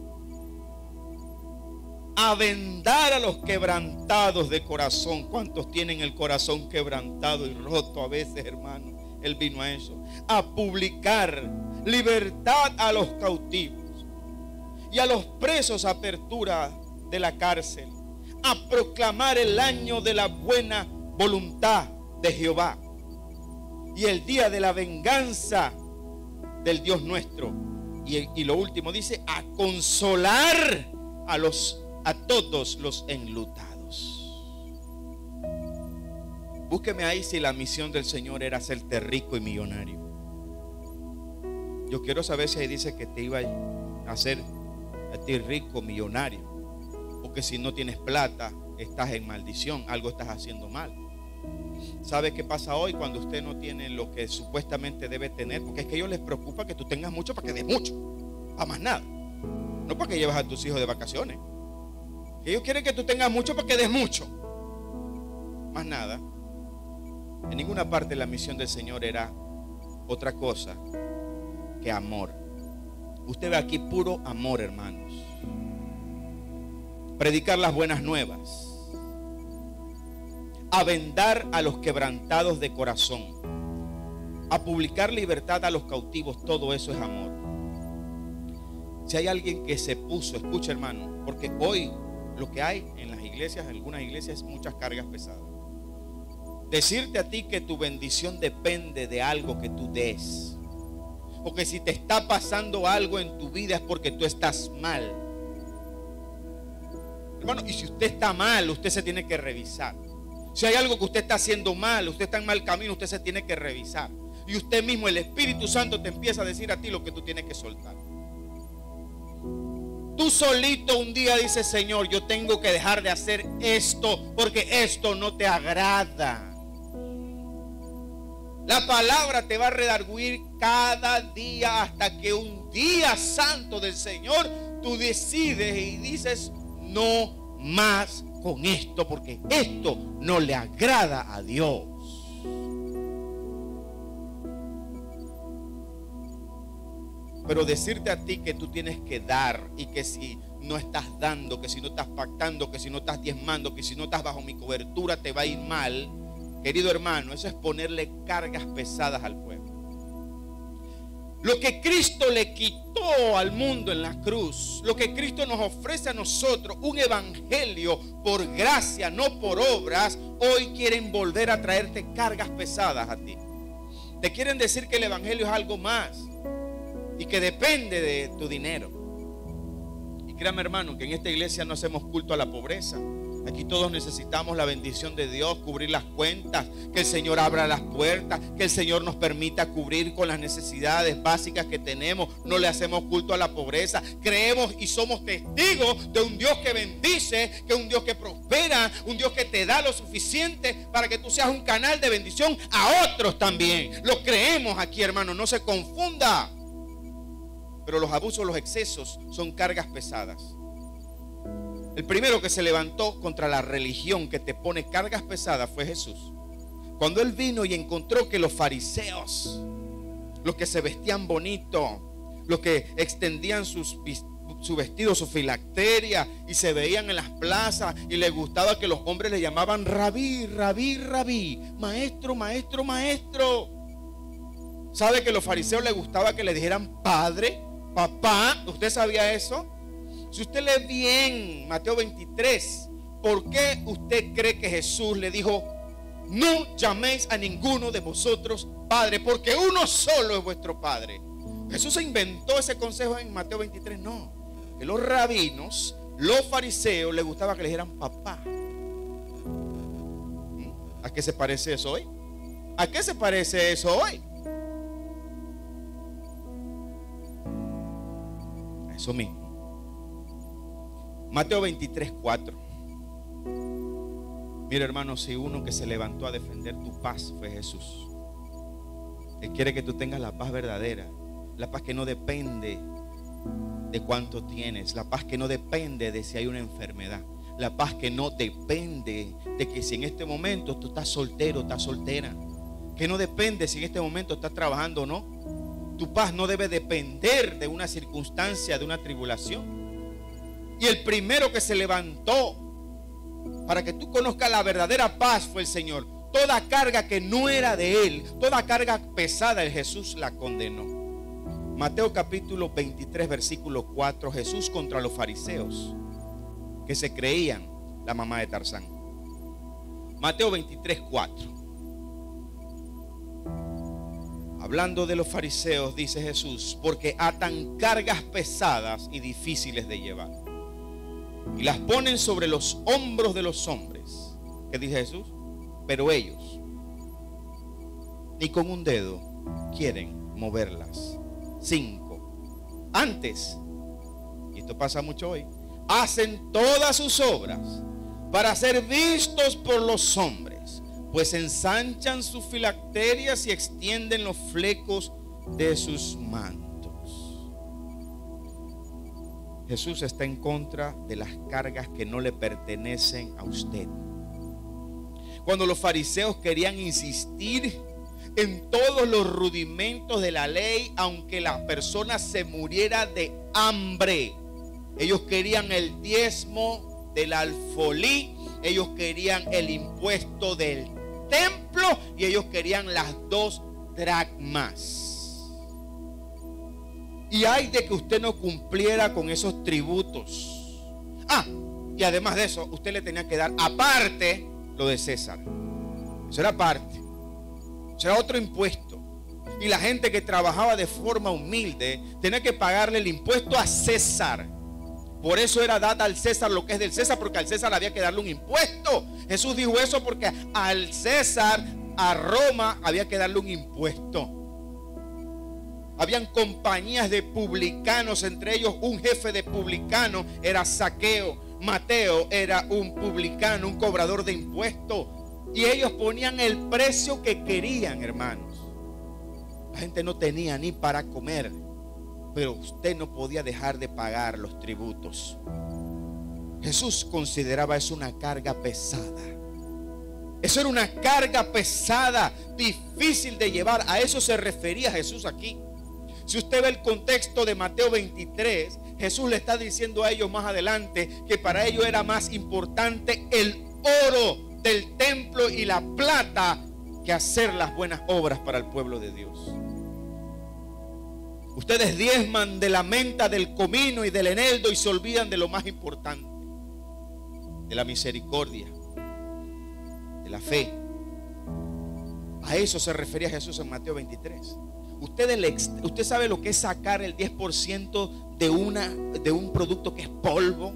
A vendar a los quebrantados de corazón. ¿Cuántos tienen el corazón quebrantado y roto a veces, hermano? Él vino a eso. A publicar libertad a los cautivos y a los presos, apertura de la cárcel. A proclamar el año de la buena voluntad de Jehová y el día de la venganza del Dios nuestro. Y lo último dice: a consolar a todos los enlutados. Búsqueme ahí si la misión del Señor era hacerte rico y millonario. Yo quiero saber si ahí dice que te iba a hacer a ti rico, millonario, o que si no tienes plata estás en maldición, algo estás haciendo mal. ¿Sabe qué pasa hoy cuando usted no tiene lo que supuestamente debe tener? Porque es que a ellos les preocupa que tú tengas mucho para que des mucho, a más nada, no para que lleves a tus hijos de vacaciones. Ellos quieren que tú tengas mucho para que des mucho, más nada. En ninguna parte la misión del Señor era otra cosa que amor. Usted ve aquí puro amor, hermanos. Predicar las buenas nuevas, a vendar a los quebrantados de corazón, a publicar libertad a los cautivos. Todo eso es amor. Si hay alguien que se puso, escucha, hermano, porque hoy lo que hay en las iglesias, en algunas iglesias, es muchas cargas pesadas. Decirte a ti que tu bendición depende de algo que tú des, o que si te está pasando algo en tu vida es porque tú estás mal. Hermano, y si usted está mal, usted se tiene que revisar. Si hay algo que usted está haciendo mal, usted está en mal camino, usted se tiene que revisar. Y usted mismo, el Espíritu Santo, te empieza a decir a ti lo que tú tienes que soltar. Tú solito un día dices: Señor, yo tengo que dejar de hacer esto porque esto no te agrada. La palabra te va a redarguir cada día hasta que un día santo del Señor tú decides y dices: no más con esto, porque esto no le agrada a Dios. Pero decirte a ti que tú tienes que dar, y que si no estás dando, que si no estás pactando, que si no estás diezmando, que si no estás bajo mi cobertura te va a ir mal, querido hermano, eso es ponerle cargas pesadas al pueblo. Lo que Cristo le quitó al mundo en la cruz, lo que Cristo nos ofrece a nosotros, un evangelio por gracia, no por obras, hoy quieren volver a traerte cargas pesadas a ti. Te quieren decir que el evangelio es algo más y que depende de tu dinero. Y créame, hermano, que en esta iglesia no hacemos culto a la pobreza. Aquí todos necesitamos la bendición de Dios, cubrir las cuentas, que el Señor abra las puertas, que el Señor nos permita cubrir con las necesidades básicas que tenemos. No le hacemos culto a la pobreza. Creemos y somos testigos de un Dios que bendice, que un Dios que prospera, un Dios que te da lo suficiente para que tú seas un canal de bendición a otros también. Lo creemos aquí, hermano, no se confunda. Pero los abusos, los excesos son cargas pesadas. El primero que se levantó contra la religión que te pone cargas pesadas fue Jesús. Cuando Él vino y encontró que los fariseos los que se vestían bonito, los que extendían su vestido, su filacteria, y se veían en las plazas, y les gustaba que los hombres le llamaban rabí, rabí, rabí, maestro, maestro, maestro. ¿Sabe que a los fariseos les gustaba que le dijeran padre, papá? ¿Usted sabía eso? Si usted lee bien Mateo 23, ¿por qué usted cree que Jesús le dijo: no llaméis a ninguno de vosotros padre, porque uno solo es vuestro padre? Jesús se inventó ese consejo en Mateo 23. No, que los rabinos, los fariseos, les gustaba que le dijeran papá. ¿A qué se parece eso hoy? ¿A qué se parece eso hoy? Eso mismo. Mateo 23, 4. Mira, hermano, si uno que se levantó a defender tu paz fue Jesús. Él quiere que tú tengas la paz verdadera, la paz que no depende de cuánto tienes, la paz que no depende de si hay una enfermedad, la paz que no depende de que si en este momento tú estás soltero, estás soltera, que no depende si en este momento estás trabajando o no. Tu paz no debe depender de una circunstancia, de una tribulación. Y el primero que se levantó para que tú conozcas la verdadera paz fue el Señor. Toda carga que no era de Él, toda carga pesada, el Jesús la condenó. Mateo capítulo 23, versículo 4. Jesús contra los fariseos que se creían la mamá de Tarzán. Mateo 23, 4. Hablando de los fariseos, dice Jesús: porque atan cargas pesadas y difíciles de llevar, y las ponen sobre los hombros de los hombres. ¿Qué dice Jesús? Pero ellos ni con un dedo quieren moverlas. 5. Antes, y esto pasa mucho hoy, hacen todas sus obras para ser vistos por los hombres, pues ensanchan sus filacterias y extienden los flecos de sus mantos. Jesús está en contra de las cargas que no le pertenecen a usted. Cuando los fariseos querían insistir en todos los rudimentos de la ley, aunque la persona se muriera de hambre, ellos querían el diezmo del alfolí, ellos querían el impuesto del templo y ellos querían las 2 dracmas. Y ay de que usted no cumpliera con esos tributos. Y además de eso, usted le tenía que dar aparte lo de César. Eso era aparte. Eso era otro impuesto. Y la gente que trabajaba de forma humilde tenía que pagarle el impuesto a César. Por eso era dada al César lo que es del César, porque al César había que darle un impuesto. Jesús dijo eso porque al César, a Roma, había que darle un impuesto. Habían compañías de publicanos, entre ellos un jefe de publicanos era Zaqueo. Mateo era un publicano, un cobrador de impuestos. Y ellos ponían el precio que querían, hermanos. La gente no tenía ni para comer, pero usted no podía dejar de pagar los tributos. Jesús consideraba eso una carga pesada. Eso era una carga pesada, difícil de llevar. A eso se refería Jesús aquí. Si usted ve el contexto de Mateo 23, Jesús le está diciendo a ellos más adelante que para ellos era más importante el oro del templo y la plata que hacer las buenas obras para el pueblo de Dios. Ustedes diezman de la menta, del comino y del eneldo y se olvidan de lo más importante, de la misericordia, de la fe. A eso se refería Jesús en Mateo 23. Usted sabe lo que es sacar el 10% de un producto que es polvo.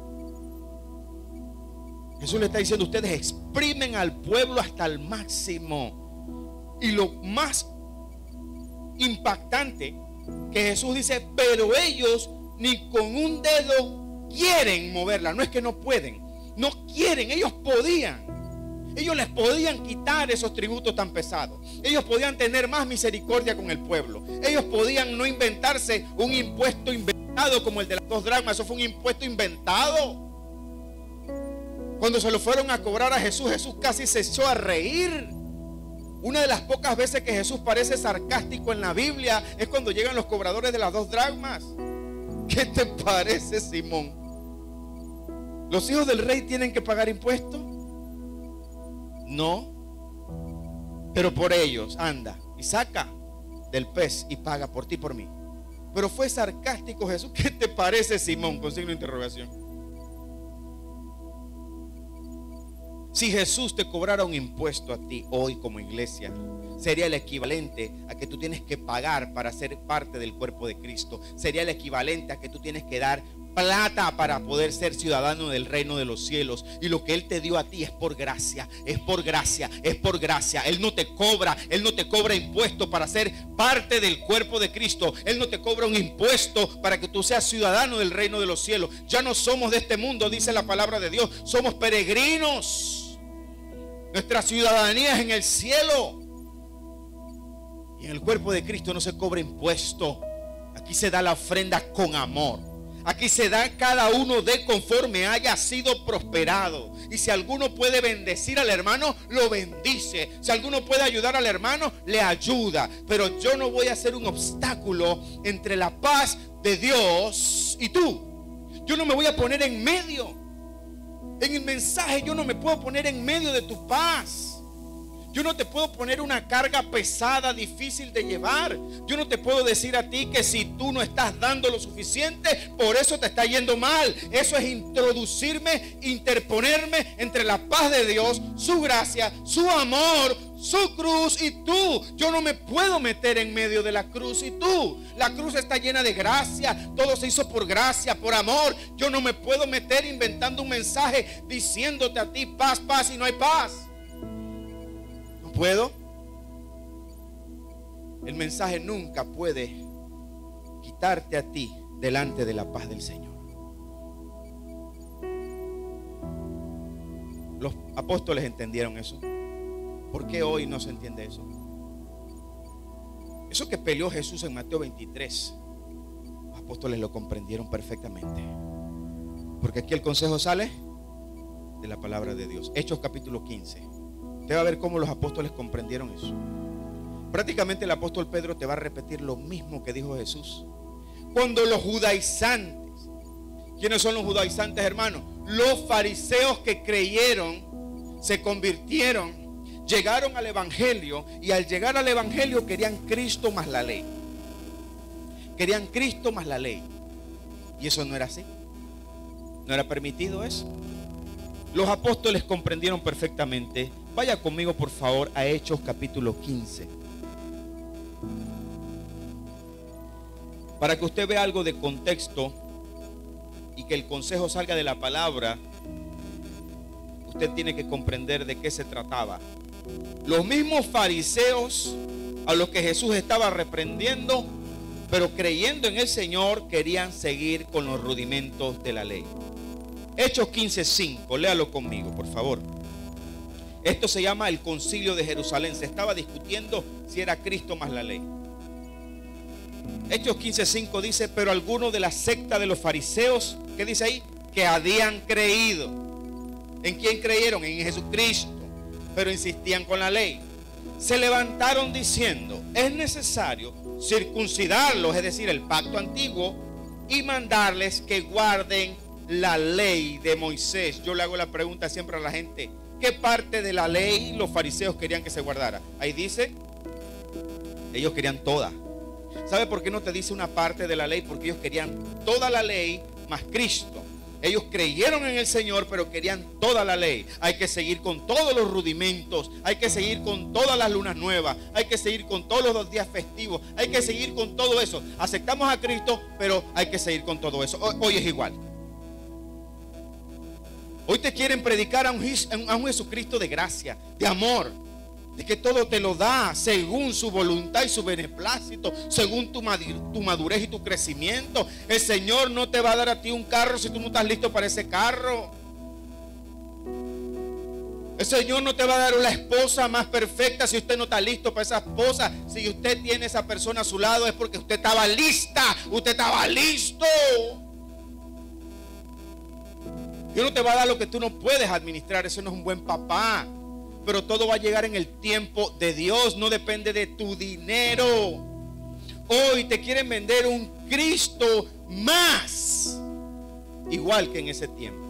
Jesús le está diciendo: ustedes exprimen al pueblo hasta el máximo. Y lo más impactante que Jesús dice: pero ellos ni con un dedo quieren moverla. No es que no pueden, no quieren. Ellos podían. Ellos les podían quitar esos tributos tan pesados. Ellos podían tener más misericordia con el pueblo. Ellos podían no inventarse un impuesto inventado como el de las 2 dracmas. Eso fue un impuesto inventado. Cuando se lo fueron a cobrar a Jesús, Jesús casi se echó a reír. Una de las pocas veces que Jesús parece sarcástico en la Biblia es cuando llegan los cobradores de las 2 dracmas. ¿Qué te parece, Simón? ¿Los hijos del rey tienen que pagar impuestos? No. Pero por ellos, anda y saca del pez y paga por ti y por mí. Pero fue sarcástico Jesús. ¿Qué te parece, Simón? Con signo de interrogación. Si Jesús te cobrara un impuesto a ti hoy como iglesia, sería el equivalente a que tú tienes que pagar para ser parte del cuerpo de Cristo. Sería el equivalente a que tú tienes que dar plata para poder ser ciudadano del reino de los cielos. Y lo que Él te dio a ti es por gracia, es por gracia, es por gracia. Él no te cobra impuesto para ser parte del cuerpo de Cristo. Él no te cobra un impuesto para que tú seas ciudadano del reino de los cielos. Ya no somos de este mundo, dice la palabra de Dios. Somos peregrinos. Nuestra ciudadanía es en el cielo. Y en el cuerpo de Cristo no se cobra impuesto. Aquí se da la ofrenda con amor. Aquí se da cada uno de conforme haya sido prosperado. Y si alguno puede bendecir al hermano, lo bendice. Si alguno puede ayudar al hermano, le ayuda. Pero yo no voy a ser un obstáculo entre la paz de Dios y tú. Yo no me voy a poner en medio. En el mensaje yo no me puedo poner en medio de tu paz. Yo no te puedo poner una carga pesada, difícil de llevar. Yo no te puedo decir a ti que si tú no estás dando lo suficiente, por eso te está yendo mal. Eso es introducirme, interponerme entre la paz de Dios, su gracia, su amor, su cruz y tú. Yo no me puedo meter en medio de la cruz y tú. La cruz está llena de gracia. Todo se hizo por gracia, por amor. Yo no me puedo meter inventando un mensaje diciéndote a ti paz, paz y no hay paz. ¿Puedo? El mensaje nunca puede quitarte a ti delante de la paz del Señor. Los apóstoles entendieron eso. ¿Por qué hoy no se entiende eso? Eso que peleó Jesús en Mateo 23, los apóstoles lo comprendieron perfectamente. Porque aquí el consejo sale de la palabra de Dios. Hechos capítulo 15. Usted va a ver cómo los apóstoles comprendieron eso. Prácticamente el apóstol Pedro te va a repetir lo mismo que dijo Jesús. Cuando los judaizantes, ¿quiénes son los judaizantes, hermanos? Los fariseos que creyeron, se convirtieron, llegaron al evangelio, y al llegar al evangelio querían Cristo más la ley. Querían Cristo más la ley. Y eso no era así. No era permitido eso. Los apóstoles comprendieron perfectamente. Vaya conmigo por favor a Hechos capítulo 15. Para que usted vea algo de contexto y que el consejo salga de la palabra, usted tiene que comprender de qué se trataba. Los mismos fariseos a los que Jesús estaba reprendiendo, pero creyendo en el Señor, querían seguir con los rudimentos de la ley. Hechos 15:5, léalo conmigo, por favor. Esto se llama el Concilio de Jerusalén. Se estaba discutiendo si era Cristo más la ley. Hechos 15:5 dice: pero algunos de la secta de los fariseos, ¿qué dice ahí? Que habían creído. ¿En quién creyeron? En Jesucristo. Pero insistían con la ley. Se levantaron diciendo: es necesario circuncidarlos, es decir, el pacto antiguo, y mandarles que guarden la ley de Moisés. Yo le hago la pregunta siempre a la gente: ¿qué parte de la ley los fariseos querían que se guardara? Ahí dice, ellos querían toda. ¿Sabe por qué no te dice una parte de la ley? Porque ellos querían toda la ley más Cristo. Ellos creyeron en el Señor, pero querían toda la ley. Hay que seguir con todos los rudimentos. Hay que seguir con todas las lunas nuevas. Hay que seguir con todos los días festivos. Hay que seguir con todo eso. Aceptamos a Cristo, pero hay que seguir con todo eso. Hoy es igual. Hoy te quieren predicar a un Jesucristo de gracia, de amor, de que todo te lo da según su voluntad y su beneplácito, según tu madurez y tu crecimiento. El Señor no te va a dar a ti un carro si tú no estás listo para ese carro. El Señor no te va a dar una esposa más perfecta si usted no está listo para esa esposa. Si usted tiene esa persona a su lado es porque usted estaba lista, usted estaba listo. Dios no te va a dar lo que tú no puedes administrar. Eso no es un buen papá. pero todo va a llegar en el tiempo de Dios. No depende de tu dinero. Hoy te quieren vender un Cristo más, igual que en ese tiempo.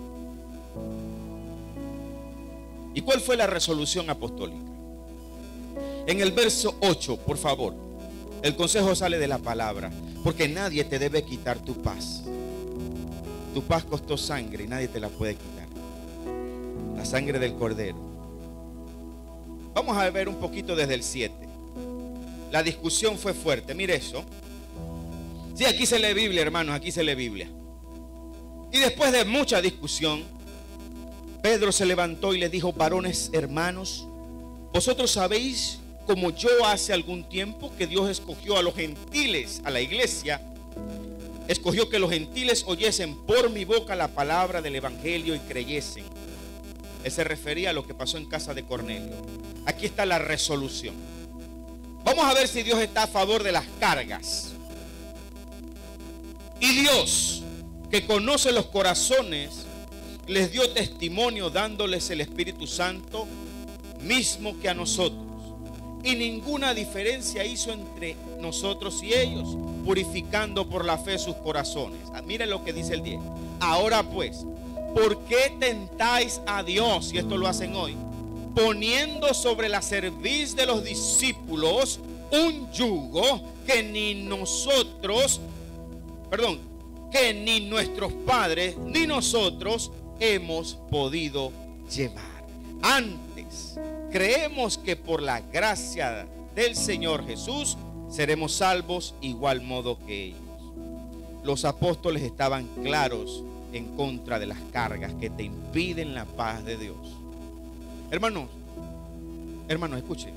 ¿Y cuál fue la resolución apostólica? En el verso 8, por favor. El consejo sale de la palabra, porque nadie te debe quitar tu paz. Tu paz costó sangre y nadie te la puede quitar. La sangre del Cordero. Vamos a ver un poquito desde el 7. La discusión fue fuerte, mire eso. Sí, aquí se lee Biblia, hermanos, aquí se lee Biblia. Y después de mucha discusión, Pedro se levantó y les dijo: varones hermanos, vosotros sabéis, como yo hace algún tiempo, que Dios escogió a los gentiles, a la iglesia, escogió que los gentiles oyesen por mi boca la palabra del evangelio y creyesen. Él se refería a lo que pasó en casa de Cornelio. Aquí está la resolución. Vamos a ver si Dios está a favor de las cargas. Y Dios, que conoce los corazones, les dio testimonio dándoles el Espíritu Santo mismo que a nosotros. Y ninguna diferencia hizo entre nosotros y ellos, purificando por la fe sus corazones. Miren lo que dice el 10. Ahora pues, ¿por qué tentáis a Dios? Y esto lo hacen hoy, poniendo sobre la cerviz de los discípulos un yugo que ni nosotros, que ni nuestros padres ni nosotros hemos podido llevar. Antes, creemos que por la gracia del Señor Jesús seremos salvos igual modo que ellos. Los apóstoles estaban claros en contra de las cargas que te impiden la paz de Dios. Hermanos, escuchen.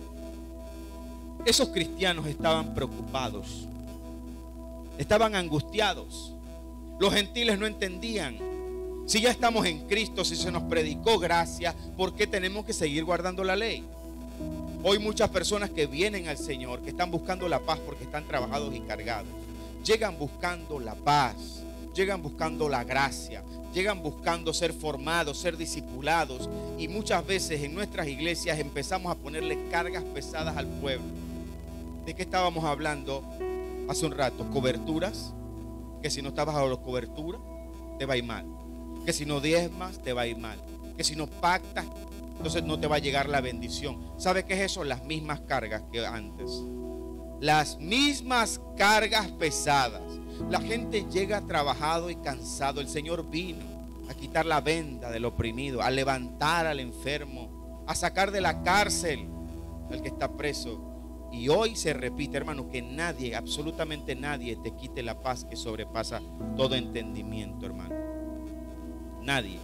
Esos cristianos estaban preocupados, estaban angustiados. Los gentiles no entendían. Si ya estamos en Cristo, si se nos predicó gracia, ¿por qué tenemos que seguir guardando la ley? Hoy muchas personas que vienen al Señor, que están buscando la paz porque están trabajados y cargados, llegan buscando la paz, llegan buscando la gracia, llegan buscando ser formados, ser discipulados, y muchas veces en nuestras iglesias empezamos a ponerle cargas pesadas al pueblo. ¿De qué estábamos hablando hace un rato? Coberturas, que si no estás bajo la cobertura te va a ir mal, que si no diezmas te va a ir mal, que si no pactas entonces no te va a llegar la bendición. ¿Sabe qué es eso? Las mismas cargas que antes, las mismas cargas pesadas. La gente llega trabajado y cansado. El Señor vino a quitar la venda del oprimido, a levantar al enfermo, a sacar de la cárcel al que está preso. Y hoy se repite, hermano, que nadie, absolutamente nadie te quite la paz que sobrepasa todo entendimiento, hermano. Nadie.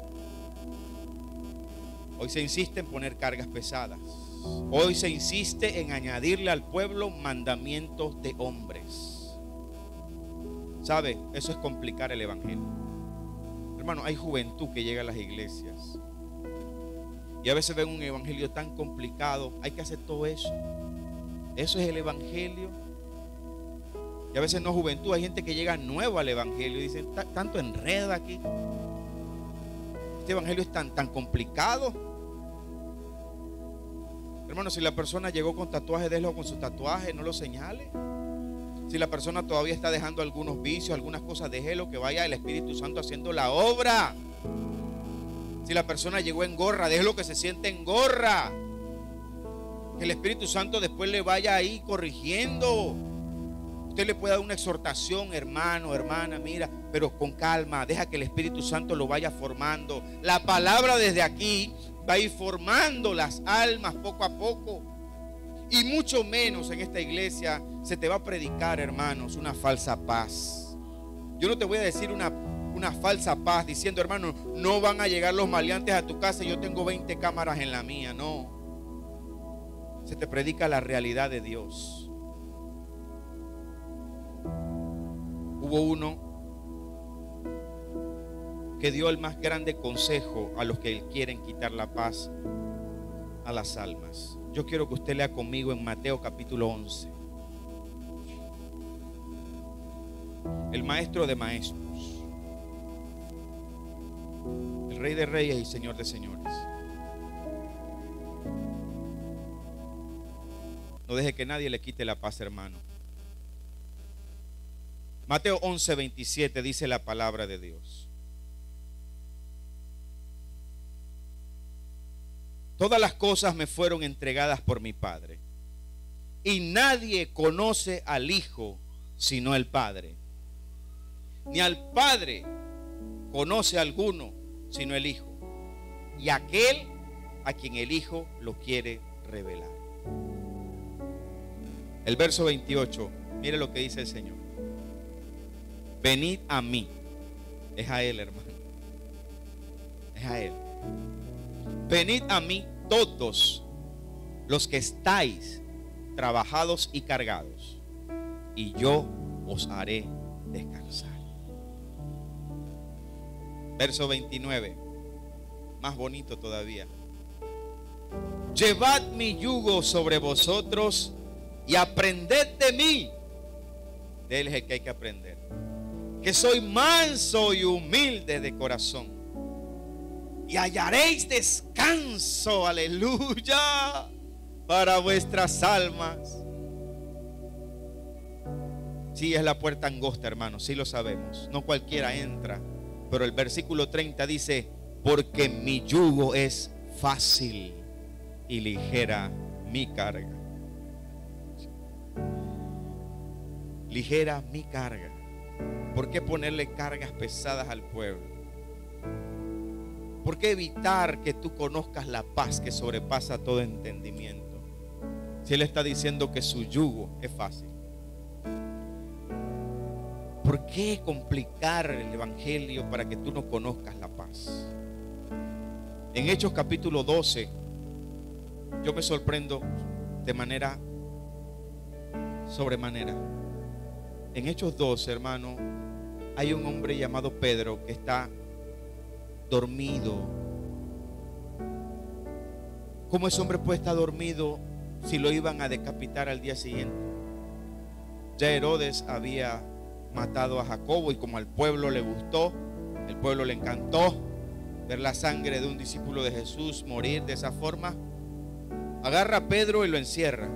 Hoy se insiste en poner cargas pesadas. Hoy se insiste en añadirle al pueblo mandamientos de hombres. ¿Sabe? Eso es complicar el evangelio. Hermano, hay juventud que llega a las iglesias y a veces ven un evangelio tan complicado. Hay que hacer todo eso. Eso es el evangelio. Y a veces no juventud, hay gente que llega nuevo al evangelio y dicen, tanto enredo aquí. Este evangelio es tan complicado. Hermano, si la persona llegó con tatuaje, déjelo con su tatuaje, no lo señale. Si la persona todavía está dejando algunos vicios, algunas cosas, déjelo que vaya el Espíritu Santo haciendo la obra. Si la persona llegó en gorra, déjelo que se siente en gorra. Que el Espíritu Santo después le vaya ahí corrigiendo. Usted le puede dar una exhortación, hermano, hermana, mira, pero con calma, deja que el Espíritu Santo lo vaya formando. La palabra desde aquí va a ir formando las almas poco a poco. Y mucho menos en esta iglesia se te va a predicar, hermanos, una falsa paz. Yo no te voy a decir una falsa paz diciendo, hermano, no van a llegar los maleantes a tu casa y yo tengo 20 cámaras en la mía. No. Se te predica la realidad de Dios. Hubo uno que dio el más grande consejo a los que quieren quitar la paz a las almas. Yo quiero que usted lea conmigo en Mateo capítulo 11. El maestro de maestros, el Rey de reyes y Señor de señores. No deje que nadie le quite la paz, hermano. Mateo 11:27 dice la palabra de Dios: todas las cosas me fueron entregadas por mi Padre, y nadie conoce al Hijo sino el Padre, ni al Padre conoce a alguno sino el Hijo, y aquel a quien el Hijo lo quiere revelar. El verso 28, mire lo que dice el Señor: venid a mí. Es a Él, hermano. Es a Él. Venid a mí todos los que estáis trabajados y cargados, y yo os haré descansar. Verso 29, más bonito todavía: llevad mi yugo sobre vosotros y aprended de mí. De Él es el que hay que aprender, que soy manso y humilde de corazón, y hallaréis descanso, aleluya, para vuestras almas. Sí, es la puerta angosta, hermanos, sí lo sabemos, no cualquiera entra. Pero el versículo 30 dice: porque mi yugo es fácil y ligera mi carga. Ligera mi carga. ¿Por qué ponerle cargas pesadas al pueblo? ¿Por qué evitar que tú conozcas la paz que sobrepasa todo entendimiento? Si Él está diciendo que su yugo es fácil, ¿por qué complicar el evangelio para que tú no conozcas la paz? En Hechos capítulo 12, yo me sorprendo de manera sobremanera. En Hechos 12, hermano, hay un hombre llamado Pedro que está dormido. ¿Cómo ese hombre puede estar dormido si lo iban a decapitar al día siguiente? Ya Herodes había matado a Jacobo, y como al pueblo le gustó, el pueblo le encantó ver la sangre de un discípulo de Jesús morir de esa forma, agarra a Pedro y lo encierra.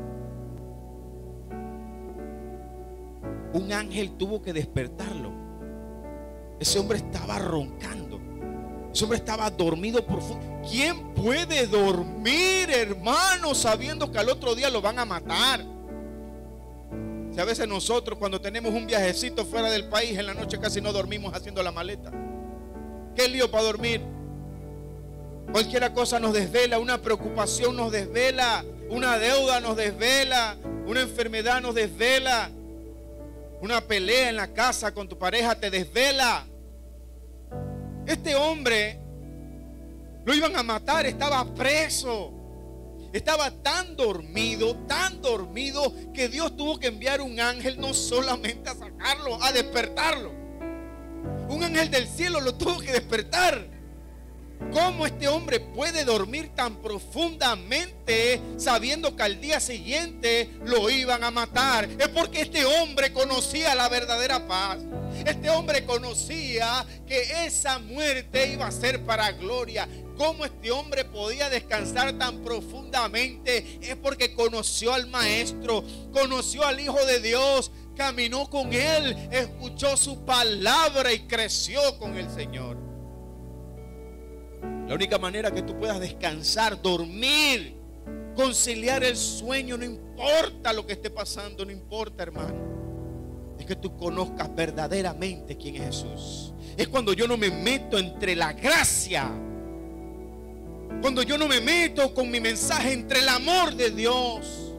Un ángel tuvo que despertarlo. Ese hombre estaba roncando. Ese hombre estaba dormido profundo. ¿Quién puede dormir, hermano, sabiendo que al otro día lo van a matar? Si a veces nosotros, cuando tenemos un viajecito fuera del país, en la noche casi no dormimos haciendo la maleta. ¿Qué lío para dormir? Cualquier cosa nos desvela, una preocupación nos desvela, una deuda nos desvela, una enfermedad nos desvela, una pelea en la casa con tu pareja te desvela. Este hombre lo iban a matar, estaba preso, estaba tan dormido que Dios tuvo que enviar un ángel no solamente a sacarlo, a despertarlo. Un ángel del cielo lo tuvo que despertar. ¿Cómo este hombre puede dormir tan profundamente sabiendo que al día siguiente lo iban a matar? Es porque este hombre conocía la verdadera paz. Este hombre conocía que esa muerte iba a ser para gloria. ¿Cómo este hombre podía descansar tan profundamente? Es porque conoció al Maestro, conoció al Hijo de Dios, caminó con Él, escuchó su palabra y creció con el Señor. La única manera que tú puedas descansar, dormir, conciliar el sueño, no importa lo que esté pasando, no importa, hermano, es que tú conozcas verdaderamente quién es Jesús. Es cuando yo no me meto entre la gracia, cuando yo no me meto con mi mensaje entre el amor de Dios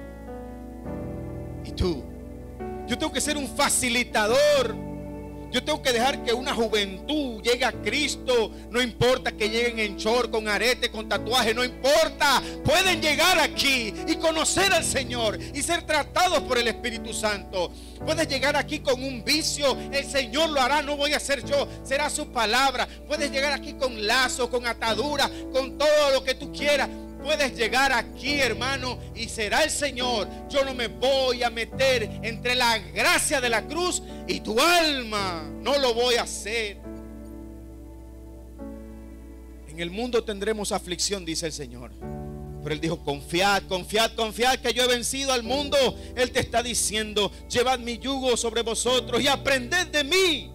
y tú. Yo tengo que ser un facilitador. Yo tengo que dejar que una juventud llegue a Cristo. No importa que lleguen en short, con arete, con tatuaje, no importa. Pueden llegar aquí y conocer al Señor y ser tratados por el Espíritu Santo. Puedes llegar aquí con un vicio, el Señor lo hará, no voy a ser yo, será su palabra. Puedes llegar aquí con lazos, con ataduras, con todo lo que tú quieras. Puedes llegar aquí, hermano, y será el Señor. Yo no me voy a meter entre la gracia de la cruz y tu alma. No lo voy a hacer. En el mundo tendremos aflicción, dice el Señor. Pero él dijo: confiad, confiad, confiad que yo he vencido al mundo. Él te está diciendo: llevad mi yugo sobre vosotros y aprended de mí.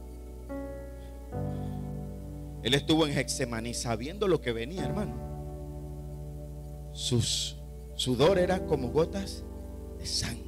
Él estuvo en Getsemaní sabiendo lo que venía, hermano. Su sudor era como gotas de sangre.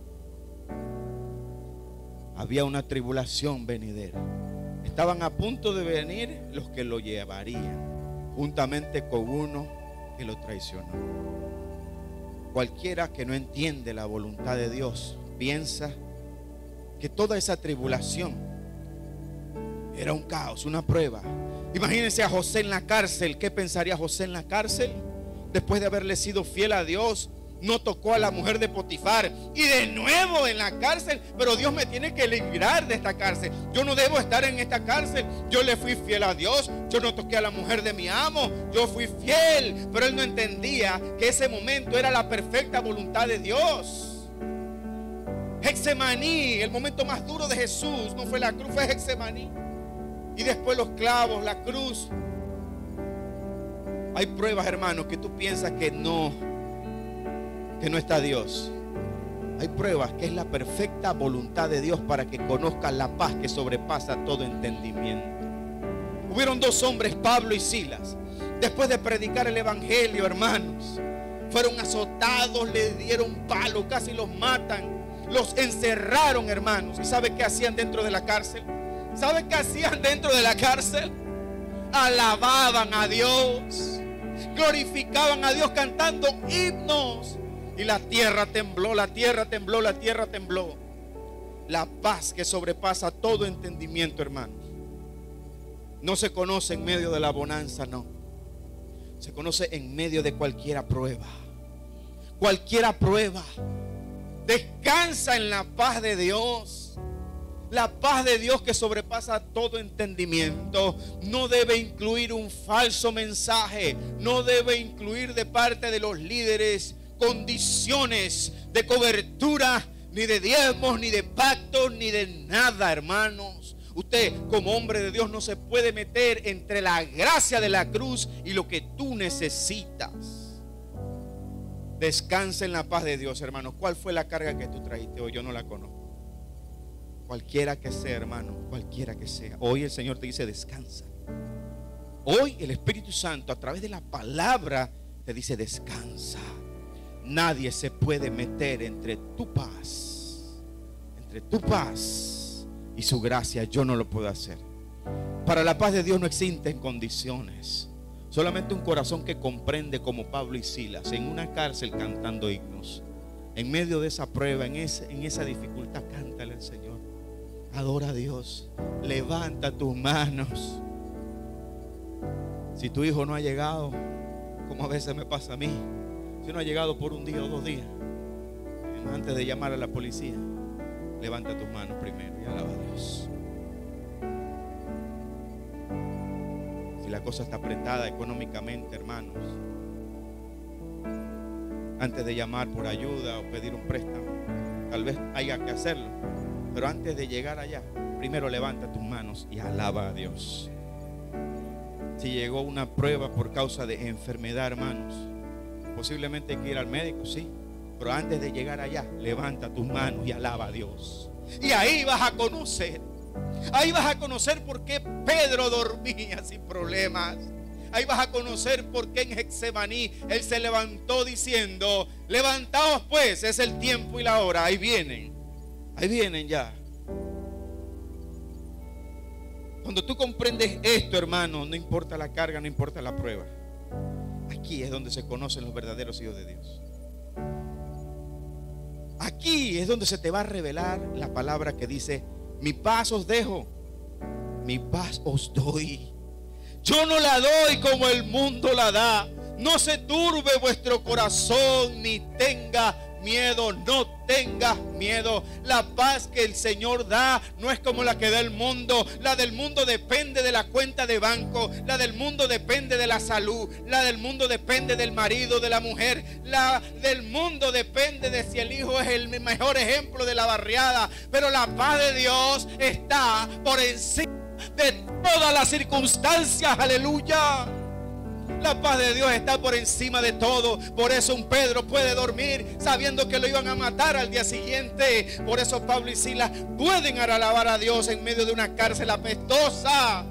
Había una tribulación venidera. Estaban a punto de venir los que lo llevarían, juntamente con uno que lo traicionó. Cualquiera que no entiende la voluntad de Dios piensa que toda esa tribulación era un caos, una prueba. Imagínense a José en la cárcel. ¿Qué pensaría José en la cárcel? Después de haberle sido fiel a Dios, no tocó a la mujer de Potifar, y de nuevo en la cárcel. Pero Dios me tiene que librar de esta cárcel. Yo no debo estar en esta cárcel. Yo le fui fiel a Dios. Yo no toqué a la mujer de mi amo. Yo fui fiel. Pero él no entendía que ese momento era la perfecta voluntad de Dios. Getsemaní, el momento más duro de Jesús, no fue la cruz, fue Getsemaní. Y después los clavos, la cruz. Hay pruebas, hermanos, que tú piensas que no está Dios. Hay pruebas que es la perfecta voluntad de Dios para que conozcas la paz que sobrepasa todo entendimiento. Hubieron dos hombres, Pablo y Silas. Después de predicar el evangelio, hermanos, fueron azotados, les dieron palo, casi los matan. Los encerraron, hermanos. ¿Y sabe qué hacían dentro de la cárcel? ¿Sabe qué hacían dentro de la cárcel? Alababan a Dios, glorificaban a Dios cantando himnos. Y la tierra tembló, la tierra tembló, la tierra tembló. La paz que sobrepasa todo entendimiento, hermanos, no se conoce en medio de la bonanza, no. Se conoce en medio de cualquiera prueba. Cualquiera prueba. Descansa en la paz de Dios. La paz de Dios que sobrepasa todo entendimiento. No debe incluir un falso mensaje. No debe incluir de parte de los líderes condiciones de cobertura, ni de diezmos, ni de pactos, ni de nada, hermanos. Usted como hombre de Dios no se puede meter entre la gracia de la cruz y lo que tú necesitas. Descansa en la paz de Dios, hermanos. ¿Cuál fue la carga que tú trajiste hoy? Yo no la conozco. Cualquiera que sea, hermano, cualquiera que sea. Hoy el Señor te dice: descansa. Hoy el Espíritu Santo a través de la palabra te dice: descansa. Nadie se puede meter entre tu paz y su gracia. Yo no lo puedo hacer. Para la paz de Dios no existen condiciones. Solamente un corazón que comprende, como Pablo y Silas, en una cárcel cantando himnos. En medio de esa prueba, en esa dificultad, cántale al Señor. Adora a Dios. Levanta tus manos. Si tu hijo no ha llegado, como a veces me pasa a mí, si no ha llegado por un día o 2 días, antes de llamar a la policía, levanta tus manos primero y alaba a Dios. Si la cosa está apretada económicamente, hermanos, antes de llamar por ayuda o pedir un préstamo, tal vez haya que hacerlo, pero antes de llegar allá, primero levanta tus manos y alaba a Dios. Si llegó una prueba por causa de enfermedad, hermanos, posiblemente hay que ir al médico, sí, pero antes de llegar allá, levanta tus manos y alaba a Dios. Y ahí vas a conocer por qué Pedro dormía sin problemas. Ahí vas a conocer por qué en Getsemaní él se levantó diciendo: levantaos pues, es el tiempo y la hora. Ahí vienen ya. Cuando tú comprendes esto, hermano, no importa la carga, no importa la prueba. Aquí es donde se conocen los verdaderos hijos de Dios. Aquí es donde se te va a revelar la palabra que dice: mi paz os dejo, mi paz os doy. Yo no la doy como el mundo la da. No se turbe vuestro corazón ni tenga miedo. No tengas miedo. La paz que el Señor da no es como la que da el mundo. La del mundo depende de la cuenta de banco. La del mundo depende de la salud. La del mundo depende del marido, de la mujer. La del mundo depende de si el hijo es el mejor ejemplo de la barriada. Pero la paz de Dios está por encima de todas las circunstancias. Aleluya. La paz de Dios está por encima de todo. Por eso un Pedro puede dormir sabiendo que lo iban a matar al día siguiente. Por eso Pablo y Silas pueden alabar a Dios en medio de una cárcel apestosa.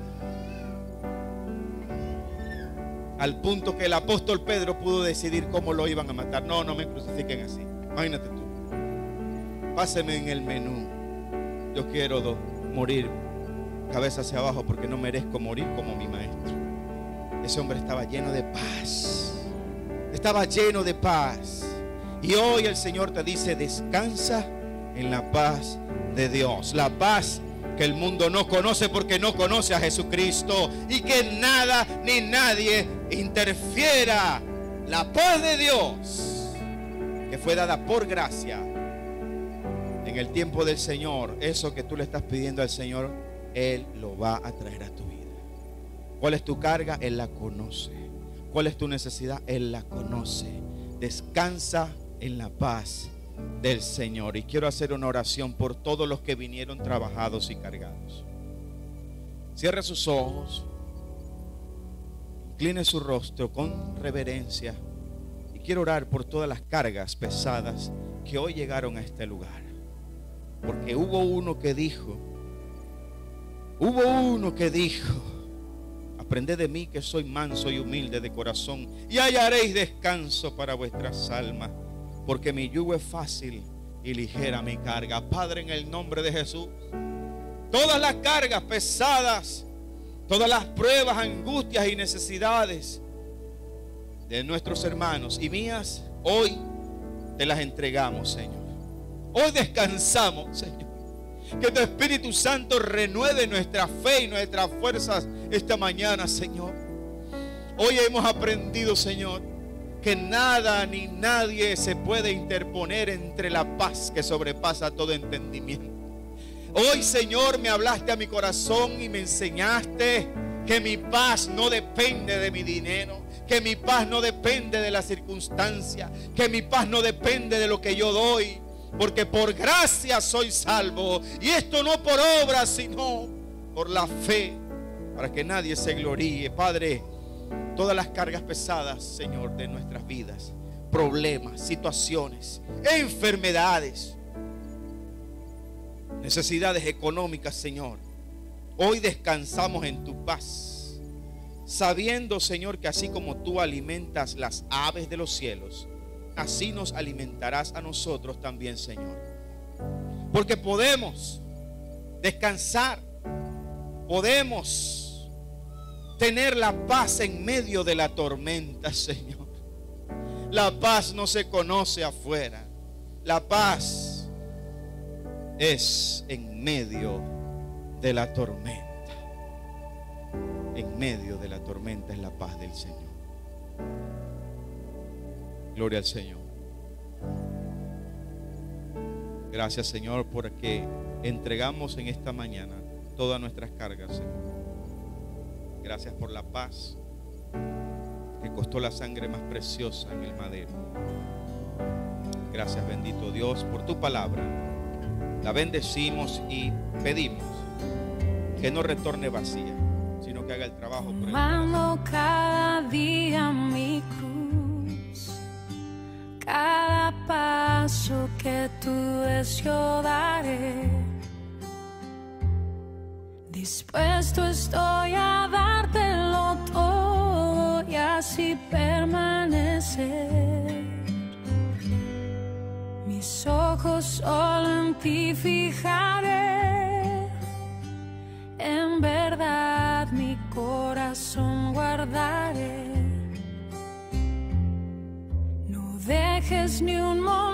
Al punto que el apóstol Pedro pudo decidir cómo lo iban a matar. No, no me crucifiquen así. Imagínate tú. Páseme en el menú. Yo quiero morir cabeza hacia abajo porque no merezco morir como mi maestro. Ese hombre estaba lleno de paz. Estaba lleno de paz. Y hoy el Señor te dice: descansa en la paz de Dios. La paz que el mundo no conoce porque no conoce a Jesucristo. Y que nada ni nadie interfiera. La paz de Dios que fue dada por gracia en el tiempo del Señor. Eso que tú le estás pidiendo al Señor, Él lo va a traer a tu vida. ¿Cuál es tu carga? Él la conoce. ¿Cuál es tu necesidad? Él la conoce. Descansa en la paz del Señor. Y quiero hacer una oración por todos los que vinieron trabajados y cargados. Cierre sus ojos, incline su rostro con reverencia. Y quiero orar por todas las cargas pesadas que hoy llegaron a este lugar. Porque hubo uno que dijo: aprended de mí que soy manso y humilde de corazón, y hallaréis descanso para vuestras almas, porque mi yugo es fácil y ligera mi carga. Padre, en el nombre de Jesús, todas las cargas pesadas, todas las pruebas, angustias y necesidades de nuestros hermanos y mías, hoy te las entregamos, Señor. Hoy descansamos, Señor. Que tu Espíritu Santo renueve nuestra fe y nuestras fuerzas esta mañana, Señor. Hoy hemos aprendido, Señor, que nada ni nadie se puede interponer entre la paz que sobrepasa todo entendimiento. Hoy, Señor, me hablaste a mi corazón y me enseñaste que mi paz no depende de mi dinero, que mi paz no depende de la circunstancia, que mi paz no depende de lo que yo doy. Porque por gracia soy salvo. Y esto no por obras, sino por la fe, para que nadie se gloríe. Padre, todas las cargas pesadas, Señor, de nuestras vidas, problemas, situaciones, enfermedades, necesidades económicas, Señor, hoy descansamos en tu paz, sabiendo, Señor, que así como tú alimentas las aves de los cielos, así nos alimentarás a nosotros también, Señor. Porque podemos descansar, podemos tener la paz en medio de la tormenta, Señor. La paz no se conoce afuera. La paz es en medio de la tormenta. En medio de la tormenta es la paz del Señor. Gloria al Señor. Gracias, Señor, porque entregamos en esta mañana todas nuestras cargas, Señor. Gracias por la paz que costó la sangre más preciosa en el madero. Gracias, bendito Dios, por tu palabra. La bendecimos y pedimos que no retorne vacía, sino que haga el trabajo por el corazón. Cada día mi cruz, cada paso que tú des yo daré. Dispuesto estoy a dártelo todo y así permanecer. Mis ojos solo en ti fijaré. En verdad mi corazón guardaré. No dejes ni un momento